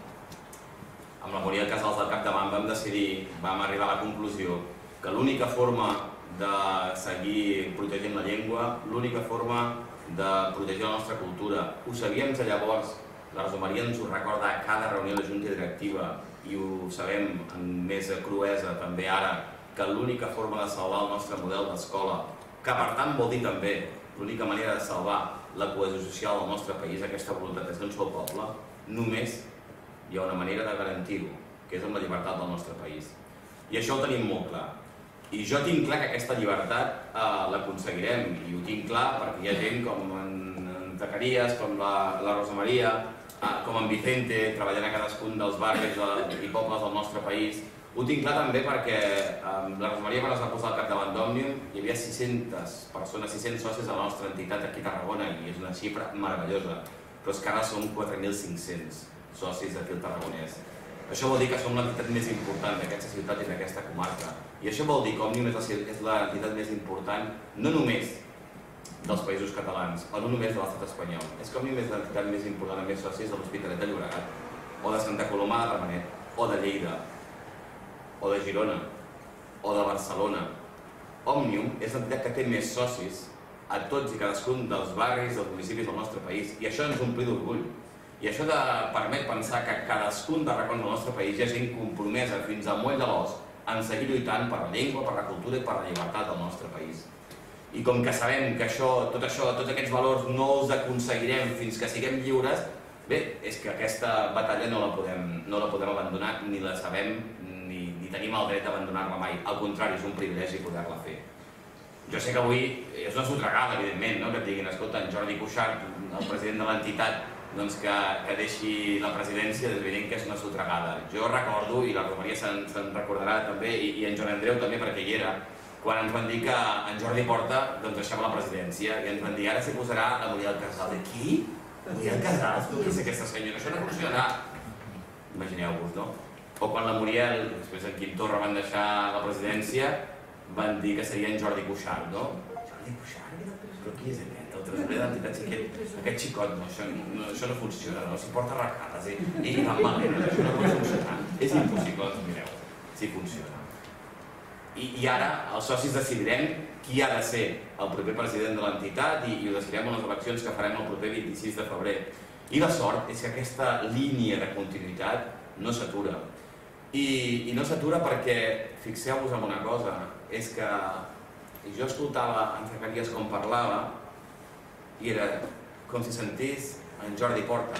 Speaker 5: amb la Muriel Casals al capdavant vam arribar a la conclusió que l'única forma de seguir protegint la llengua, l'única forma de protegir la nostra cultura, ho sabíem ja llavors, la Rosa Maria ens ho recorda a cada reunió de junta directiva i ho sabem amb més cruesa també ara, que l'única forma de salvar el nostre model d'escola, que per tant vol dir també l'única manera de salvar la cohesió social del nostre país, aquesta voluntat de ser un sol poble, només hi ha una manera de garantir-ho, que és amb la llibertat del nostre país. I això ho tenim molt clar. I jo tinc clar que aquesta llibertat l'aconseguirem, i ho tinc clar perquè hi ha gent com en Zacarías, com la Rosa Maria, com en Vicente, treballant a cadascun dels barris i pobles del nostre país. Ho tinc clar també perquè la Rosa Maria, quan es va posar al capdavant d'Òmnium, hi havia 600 persones, 600 socis de la nostra entitat aquí a Tarragona, i és una xifra meravellosa, però és que ara som 4.500 socis aquí al Tarragonès. Això vol dir que som l'entitat més important d'aquesta ciutat i d'aquesta comarca. I això vol dir que Òmnium és l'entitat més important, no només dels països catalans, o no només de l'estat espanyol. És que Òmnium és l'entitat més important amb més socis de l'Hospitalet de Llobregat, o de Santa Coloma de Gramenet, o de Lleida, o de Girona, o de Barcelona. Òmnium és l'entitat que té més socis a tots i cadascun dels barris, dels municipis del nostre país, i això ens ompli d'orgull. I això permet pensar que cadascun dels racons del nostre país hi ha gent compromesa fins al moll de l'os en seguir lluitant per la llengua, per la cultura i per la llibertat del nostre país. I com que sabem que tots aquests valors no els aconseguirem fins que siguem lliures, bé, és que aquesta batalla no la podem abandonar, ni la sabem, ni tenim el dret d'abandonar-la mai. Al contrari, és un privilegi poder-la fer. Jo sé que avui és una sotregada, evidentment, que et diguin, escolta, en Jordi Cuixart, el president de l'entitat, que deixi la presidència, és evident que és una sotregada. Jo recordo, i la Rosa Maria se'n recordarà també, i en Joan Andreu també, perquè hi era, quan ens van dir que en Jordi Porta deixava la presidència, i ens van dir, ara s'hi posarà la Muriel Casals. Qui? Muriel Casals? Qui és aquesta senyora? Això no funcionarà. Imagineu-vos, no? O quan la Muriel, després en Quim Torra van deixar la presidència, van dir que seria en Jordi Cuixart, no? Jordi Cuixart? Però qui és aquest? El tresorer d'entitats, aquest xicot, no, això no funciona, no? S'hi porta arracades i van malament, això no pot funcionar. És impossible, doncs mireu, si funciona. I ara els socis decidirem qui ha de ser el proper president de l'entitat i ho decidirem en les eleccions que farem el proper 26 de febrer. I la sort és que aquesta línia de continuïtat no s'atura. I no s'atura perquè, fixeu-vos en una cosa, és que jo escoltava en Zacarías com parlava i era com si sentís en Jordi Porta.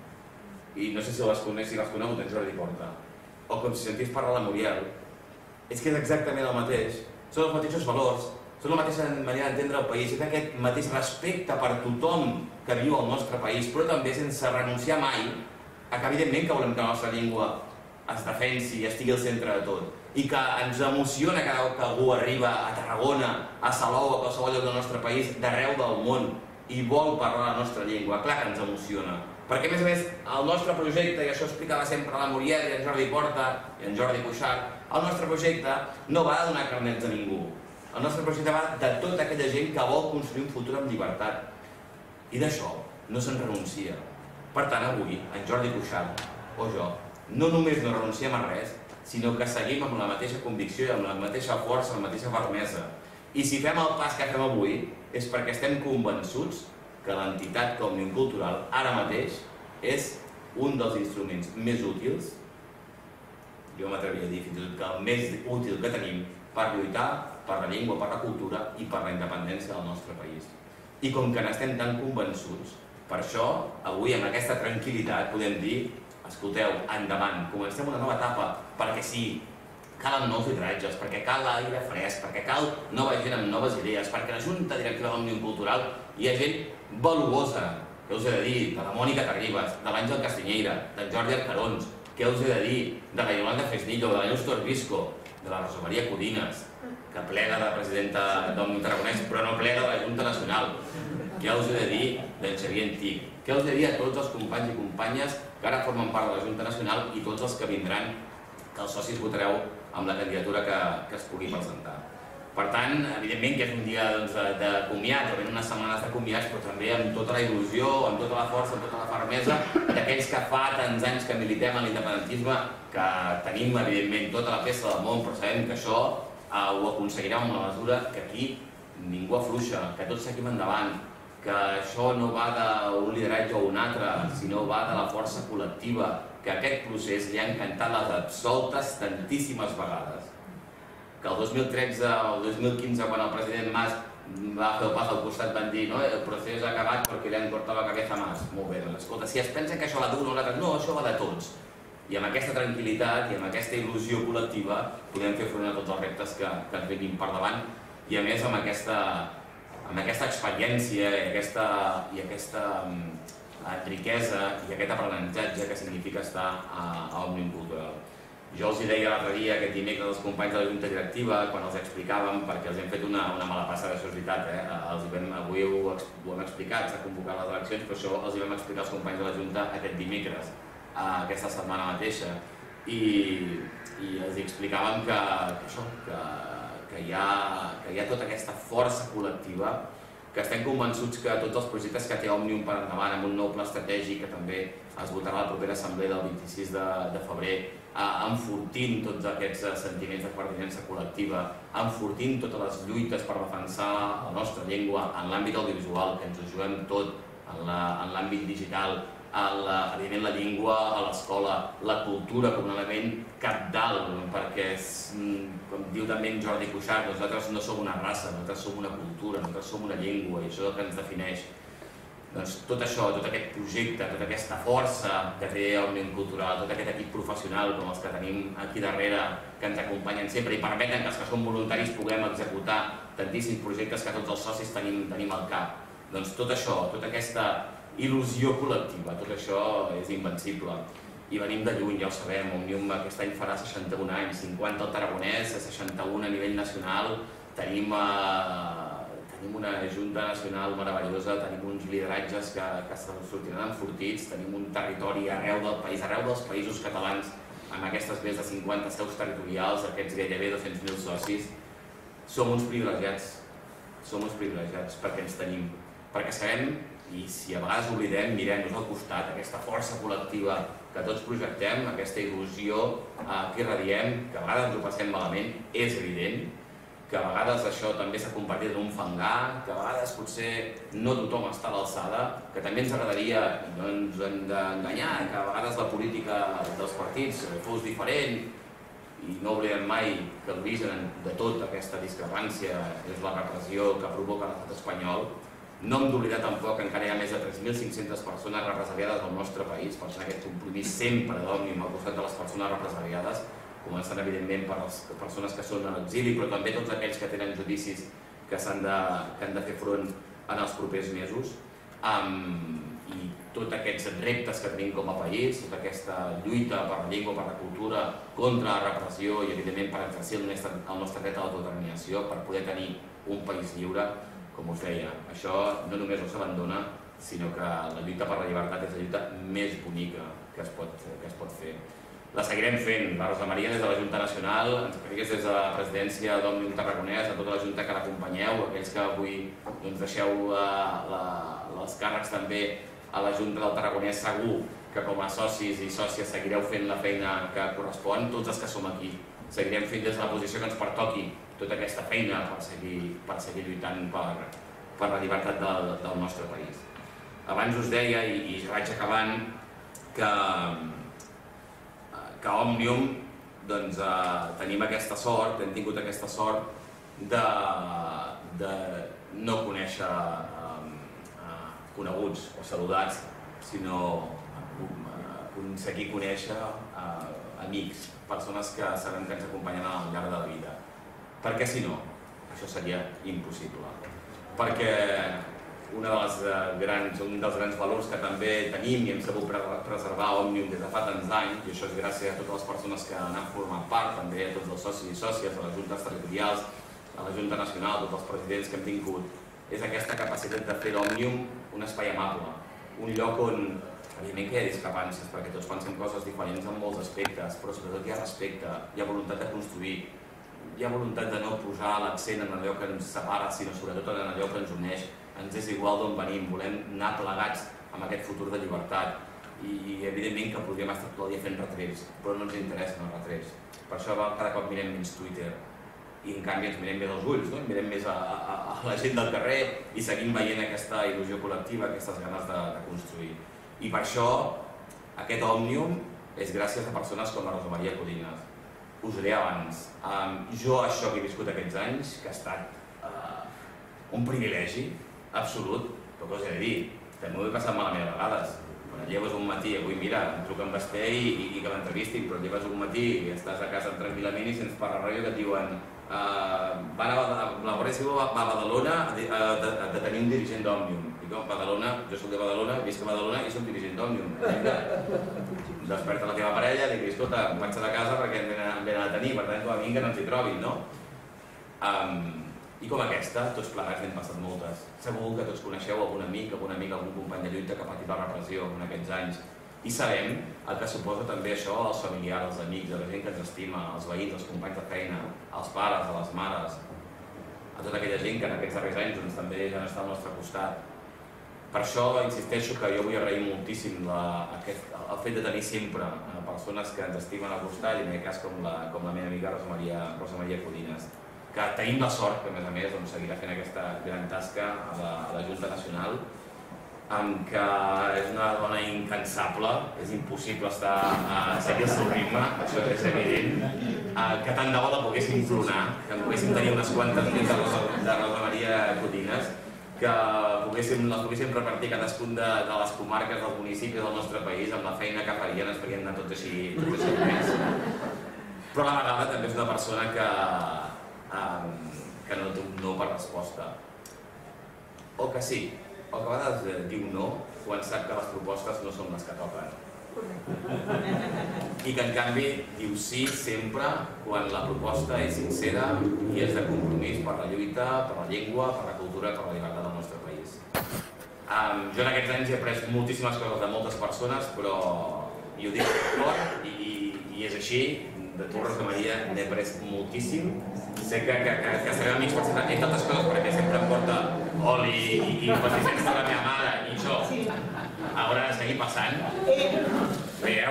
Speaker 5: I no sé si l'has conegut, en Jordi Porta. O com si sentís parlar la Muriel. És que és exactament el mateix. Són els mateixos valors, són la mateixa manera d'entendre el país, és aquest mateix respecte per tothom que viu al nostre país, però també sense renunciar mai a que evidentment que volem que la nostra llengua es defensi i estigui al centre de tot. I que ens emociona cada cop que algú arriba a Tarragona, a Salou, a qualsevol lloc del nostre país, d'arreu del món, i vol parlar la nostra llengua. Clar que ens emociona. Perquè, a més, el nostre projecte, i això explicava sempre la Muriel i en Jordi Porta i en Jordi Cuixart, el nostre projecte no va de donar carnets a ningú. El nostre projecte va de tota aquella gent que vol construir un futur amb llibertat. I d'això no se'n renuncia. Per tant, avui, en Jordi Cuixart o jo, no només no renunciem a res, sinó que seguim amb la mateixa convicció i amb la mateixa força, amb la mateixa fermesa. I si fem el pas que fem avui, és perquè estem convençuts que l'entitat com Òmnium Cultural ara mateix és un dels instruments més útils, jo m'atreviria a dir fins i tot que el més útil que tenim per lluitar per la llengua, per la cultura i per la independència del nostre país. I com que n'estem tan convençuts, per això avui amb aquesta tranquil·litat podem dir, escolteu, endavant, comencem una nova etapa, perquè sí, calen nous lideratges, perquè cal aire fresc, perquè cal nova gent amb noves idees, perquè la Junta Directiva d'Òmnium Cultural hi ha gent valuosa, què us he de dir, de la Mònica Terribas, de l'Àngel Castiñeira, del Jordi Arcarons, què us he de dir, de la Yolanda Fresnillo, de la Neus Torbisco, de la Rosa Maria Codines, que plega de presidenta d'Òmnium Tarragonès, però no plega de la Junta Nacional. Què us he de dir del Xavier Antic? Què us he de dir a tots els companys i companyes que ara formen part de la Junta Nacional i tots els que vindran, que els socis votareu amb la candidatura que es pugui presentar. Per tant, evidentment que és un dia de comiat, o unes setmanes de comiats, però també amb tota la il·lusió, amb tota la força, amb tota la fermesa d'aquells que fa tants anys que militem en l'independentisme, que tenim evidentment tota la peça del món, però sabem que això ho aconseguirem amb la mesura que aquí ningú afluixa, que tots seguim endavant, que això no va d'un lideratge o un altre, sinó va de la força col·lectiva, que aquest procés li ha encantat les absoltes tantíssimes vegades. Que el 2013 o el 2015, quan el president Mas va fer el pas al costat, van dir el procés ha acabat perquè li han cortat la cabeza a Mas. Molt bé, doncs escolta, si es pensa que això va d'un o l'altre, no, això va de tots. I amb aquesta tranquil·litat i amb aquesta il·lusió col·lectiva podem fer front a tots els reptes que ens vinguin per davant i a més amb aquesta experiència i aquesta riquesa i aquest aprenentatge que significa estar a Òmnium Cultural. Jo els deia l'altre dia, aquest dimecres, als companys de la Junta Directiva, quan els explicàvem, perquè els hem fet una mala passada, això és veritat, avui ho hem explicat, s'ha convocat les eleccions, però això els vam explicar als companys de la Junta aquest dimecres, aquesta setmana mateixa, i els explicàvem que hi ha tota aquesta força col·lectiva, que estem convençuts que tots els projectes que té Òmnium per endavant, amb un nou pla estratègic que també es votarà a la propera assemblea del 26 de febrer, enfortint tots aquests sentiments de pertinença col·lectiva, enfortint totes les lluites per defensar la nostra llengua en l'àmbit audiovisual, que ens ho juguem tot, en l'àmbit digital, evidentment la llengua a l'escola, la cultura com un element cabdal, perquè, com diu també en Jordi Cuixart, nosaltres no som una raça, nosaltres som una cultura, nosaltres som una llengua, i això és el que ens defineix. Doncs tot això, tot aquest projecte, tota aquesta força que té Òmnium Cultural, tot aquest equip professional com els que tenim aquí darrere, que ens acompanyen sempre i permeten que els que som voluntaris puguem executar tantíssims projectes que tots els socis tenim al cap. Doncs tot això, tota aquesta il·lusió col·lectiva, tot això és invencible. I venim de lluny, ja ho sabem, Òmnium aquest any farà 61 anys, 50 al Tarragonès, 61 a nivell nacional, tenim una Junta Nacional meravellosa, tenim uns lideratges que sortiran enfortits, tenim un territori arreu del país, arreu dels països catalans, amb aquestes més de 50 seus territorials, aquests gairebé 200.000 socis. Som uns privilegiats perquè ens tenim, perquè sabem, i si a vegades oblidem, mirem-nos al costat, aquesta força col·lectiva que tots projectem, aquesta il·lusió que irradiem, que a vegades ens ho passem malament, és evident, que a vegades això també s'ha convertit en un fangar, que a vegades potser no tothom està a l'alçada, que també ens agradaria, i no ens hem d'enganyar, que a vegades la política dels partits fos diferent, i no oblidem mai que l'origen de tota aquesta discrepància és la repressió que provoca l'estat espanyol. No hem d'oblidar tampoc que encara hi ha més de 3.500 persones represaliades al nostre país, per tant aquest compromís sempre d'Òmnium al costat de les persones represaliades, començant evidentment per les persones que són en exili, però també tots aquells que tenen judicis que han de fer front en els propers mesos. I tots aquests reptes que tenim com a país, tota aquesta lluita per la llengua, per la cultura, contra la repressió i evidentment per exercir el nostre dret a l'autodeterminació, per poder tenir un país lliure, com us deia, això no només no s'abandona, sinó que la lluita per la llibertat és la lluita més bonica que es pot fer. La seguirem fent, la Rosa Maria des de la Junta Nacional, ens expliqués des de la presidència d'Òmnium Tarragonès, a tota la Junta que l'acompanyeu, aquells que avui deixeu els càrrecs també a la Junta del Tarragonès, segur que com a socis i sòcies seguireu fent la feina que correspon, tots els que som aquí. Seguirem fent des de la posició que ens pertoqui tota aquesta feina per seguir lluitant per la llibertat del nostre país. Abans us deia, i ja vaig acabant, que Òmnium tenim aquesta sort, hem tingut aquesta sort de no conèixer coneguts o saludats, sinó aconseguir conèixer amics, persones que sabem que ens acompanyen al llarg de la vida. Perquè si no, això seria impossible. Perquè un dels grans valors que també tenim i hem sabut preservar Òmnium des de fa tants anys, i això és gràcies a totes les persones que n'han format part, també a tots els socis i sòcies, a les juntes territorials, a la Junta Nacional, a tots els presidents que hem tingut, és aquesta capacitat de fer d'Òmnium un espai amable, un lloc on, evidentment que hi ha discrepàncies, perquè tots pensem coses diferents en molts aspectes, però sobretot hi ha respecte, hi ha voluntat de construir, hi ha voluntat de no posar l'accent en allò que ens separa, sinó sobretot en allò que ens uneix. Ens és igual d'on venim, volem anar plegats amb aquest futur de llibertat i evidentment que podríem estar tot el dia fent retrets, però no ens interessen els retrets. Per això cada cop mirem menys Twitter i en canvi ens mirem més als ulls, mirem més a la gent del carrer i seguim veient aquesta il·lusió col·lectiva, aquestes ganes de construir. I per això aquest Òmnium és gràcies a persones com la Rosa Maria Codines. Us ho deia abans, jo això que he viscut aquests anys, que ha estat un privilegi absolut, però què us he de dir, també ho he passat malament a vegades. Quan et lleves un matí, avui mira, em truca en Basté i que m'entrevistin, però et lleves un matí i estàs a casa tranquil·lament i sents per la ràdio que et diuen la Guàrdia Civil va a Badalona a detenir un dirigent d'Òmnium. I com, Badalona, jo soc de Badalona, visc a Badalona i soc dirigent d'Òmnium. Desperta la teva parella i dic, escolta, vaig a casa perquè em venen a detenir, per tant, com a mi que no ens hi trobin, no? I com aquesta, tots plegats n'hem passat moltes. Segur que tots coneixeu algun amic, algun company de lluita que ha patit la repressió en aquests anys. I sabem el que suposa també això als familiars, als amics, a la gent que ens estima, als veïns, als companys de feina, als pares, a les mares, a tota aquella gent que en aquests darrers anys també ja està al nostre costat. Per això insisteixo que jo vull agrair moltíssim el fet de tenir sempre persones que ens estimen al costat, i en aquest cas com la meva amiga Rosa Maria Codines, que tenim la sort que a més seguirà fent aquesta gran tasca a la Junta Nacional, que és una dona incansable, és impossible seguir el seu ritme, això és evident, que tant de bo la poguéssim clonar, que poguéssim tenir unes quantes més de Rosa Maria Codines, que les poguéssim repartir cadascun de les comarques, dels municipis del nostre país, amb la feina que farien, ens farien anar tots així més. Però a la vegada també és una persona que no té un no per resposta. O que sí, o que a vegades diu no quan sap que les propostes no són les que toquen. I que en canvi diu sí sempre quan la proposta és sincera i és de compromís per la lluita, per la llengua, per la cultura, per la llibertat del nostre país. Jo en aquests anys he après moltíssimes coses de moltes persones, però i ho dic de cor i és així. De tu, Rosa Maria, n'he après moltíssim. Sé que serem amics per sempre, entre altres coses perquè sempre em porta oli i pastissetes de la meva mare i això haurà de seguir passant. Veieu?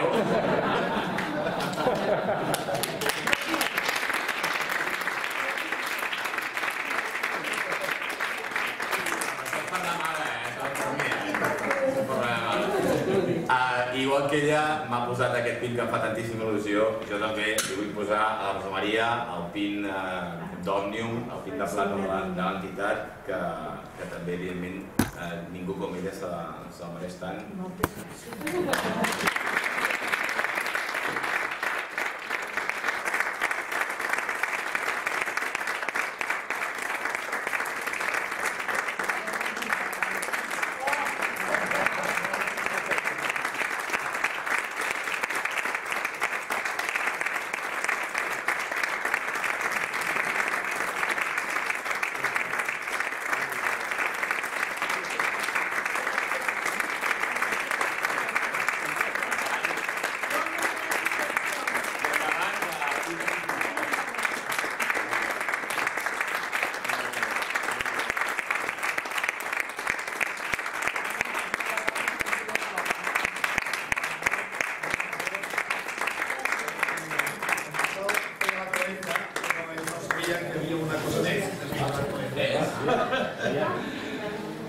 Speaker 5: Igual que ella m'ha posat aquest pin que em fa tantíssima il·lusió, jo també li vull posar a la Rosa Maria el pin d'Òmnium, el pin de plata de l'entitat, que també, evidentment, ningú com ella se'l mereix tant.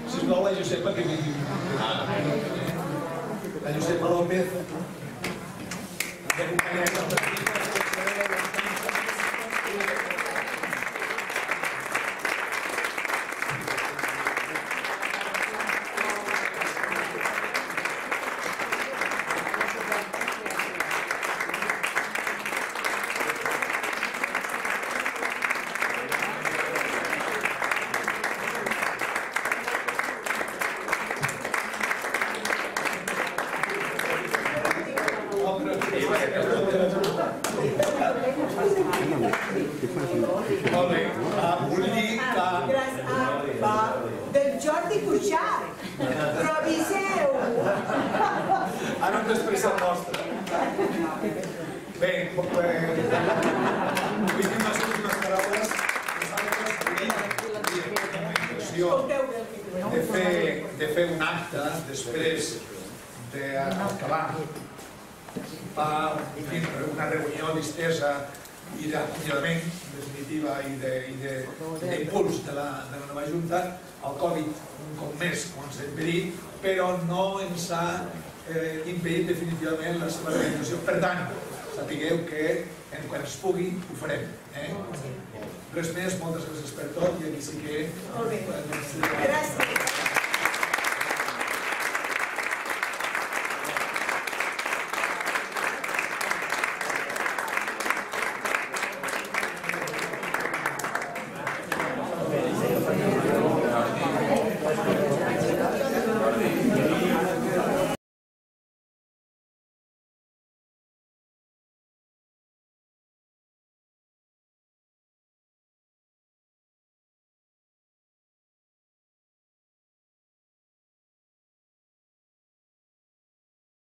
Speaker 3: Sisplau, la Josepa que vingui. La Josepa López. Molt bé, vull dir que...
Speaker 1: Del Jordi Cuixart, però aviseu!
Speaker 3: Ara hem d'expressar el nostre. Bé, vull dir unes últimes paraules. Nosaltres tenim la intenció de fer un acte després d'acabar una reunió distesa i d'acomiadament, en definitiva, i d'impuls de la nova Junta. El Covid, un cop més, ho ens ha impedit, però no ens ha impedit definitivament la seva realització. Per tant, sapigueu que quan es pugui ho farem. Res més, moltes gràcies per tot i aquí sí que...
Speaker 1: Molt bé. Gràcies.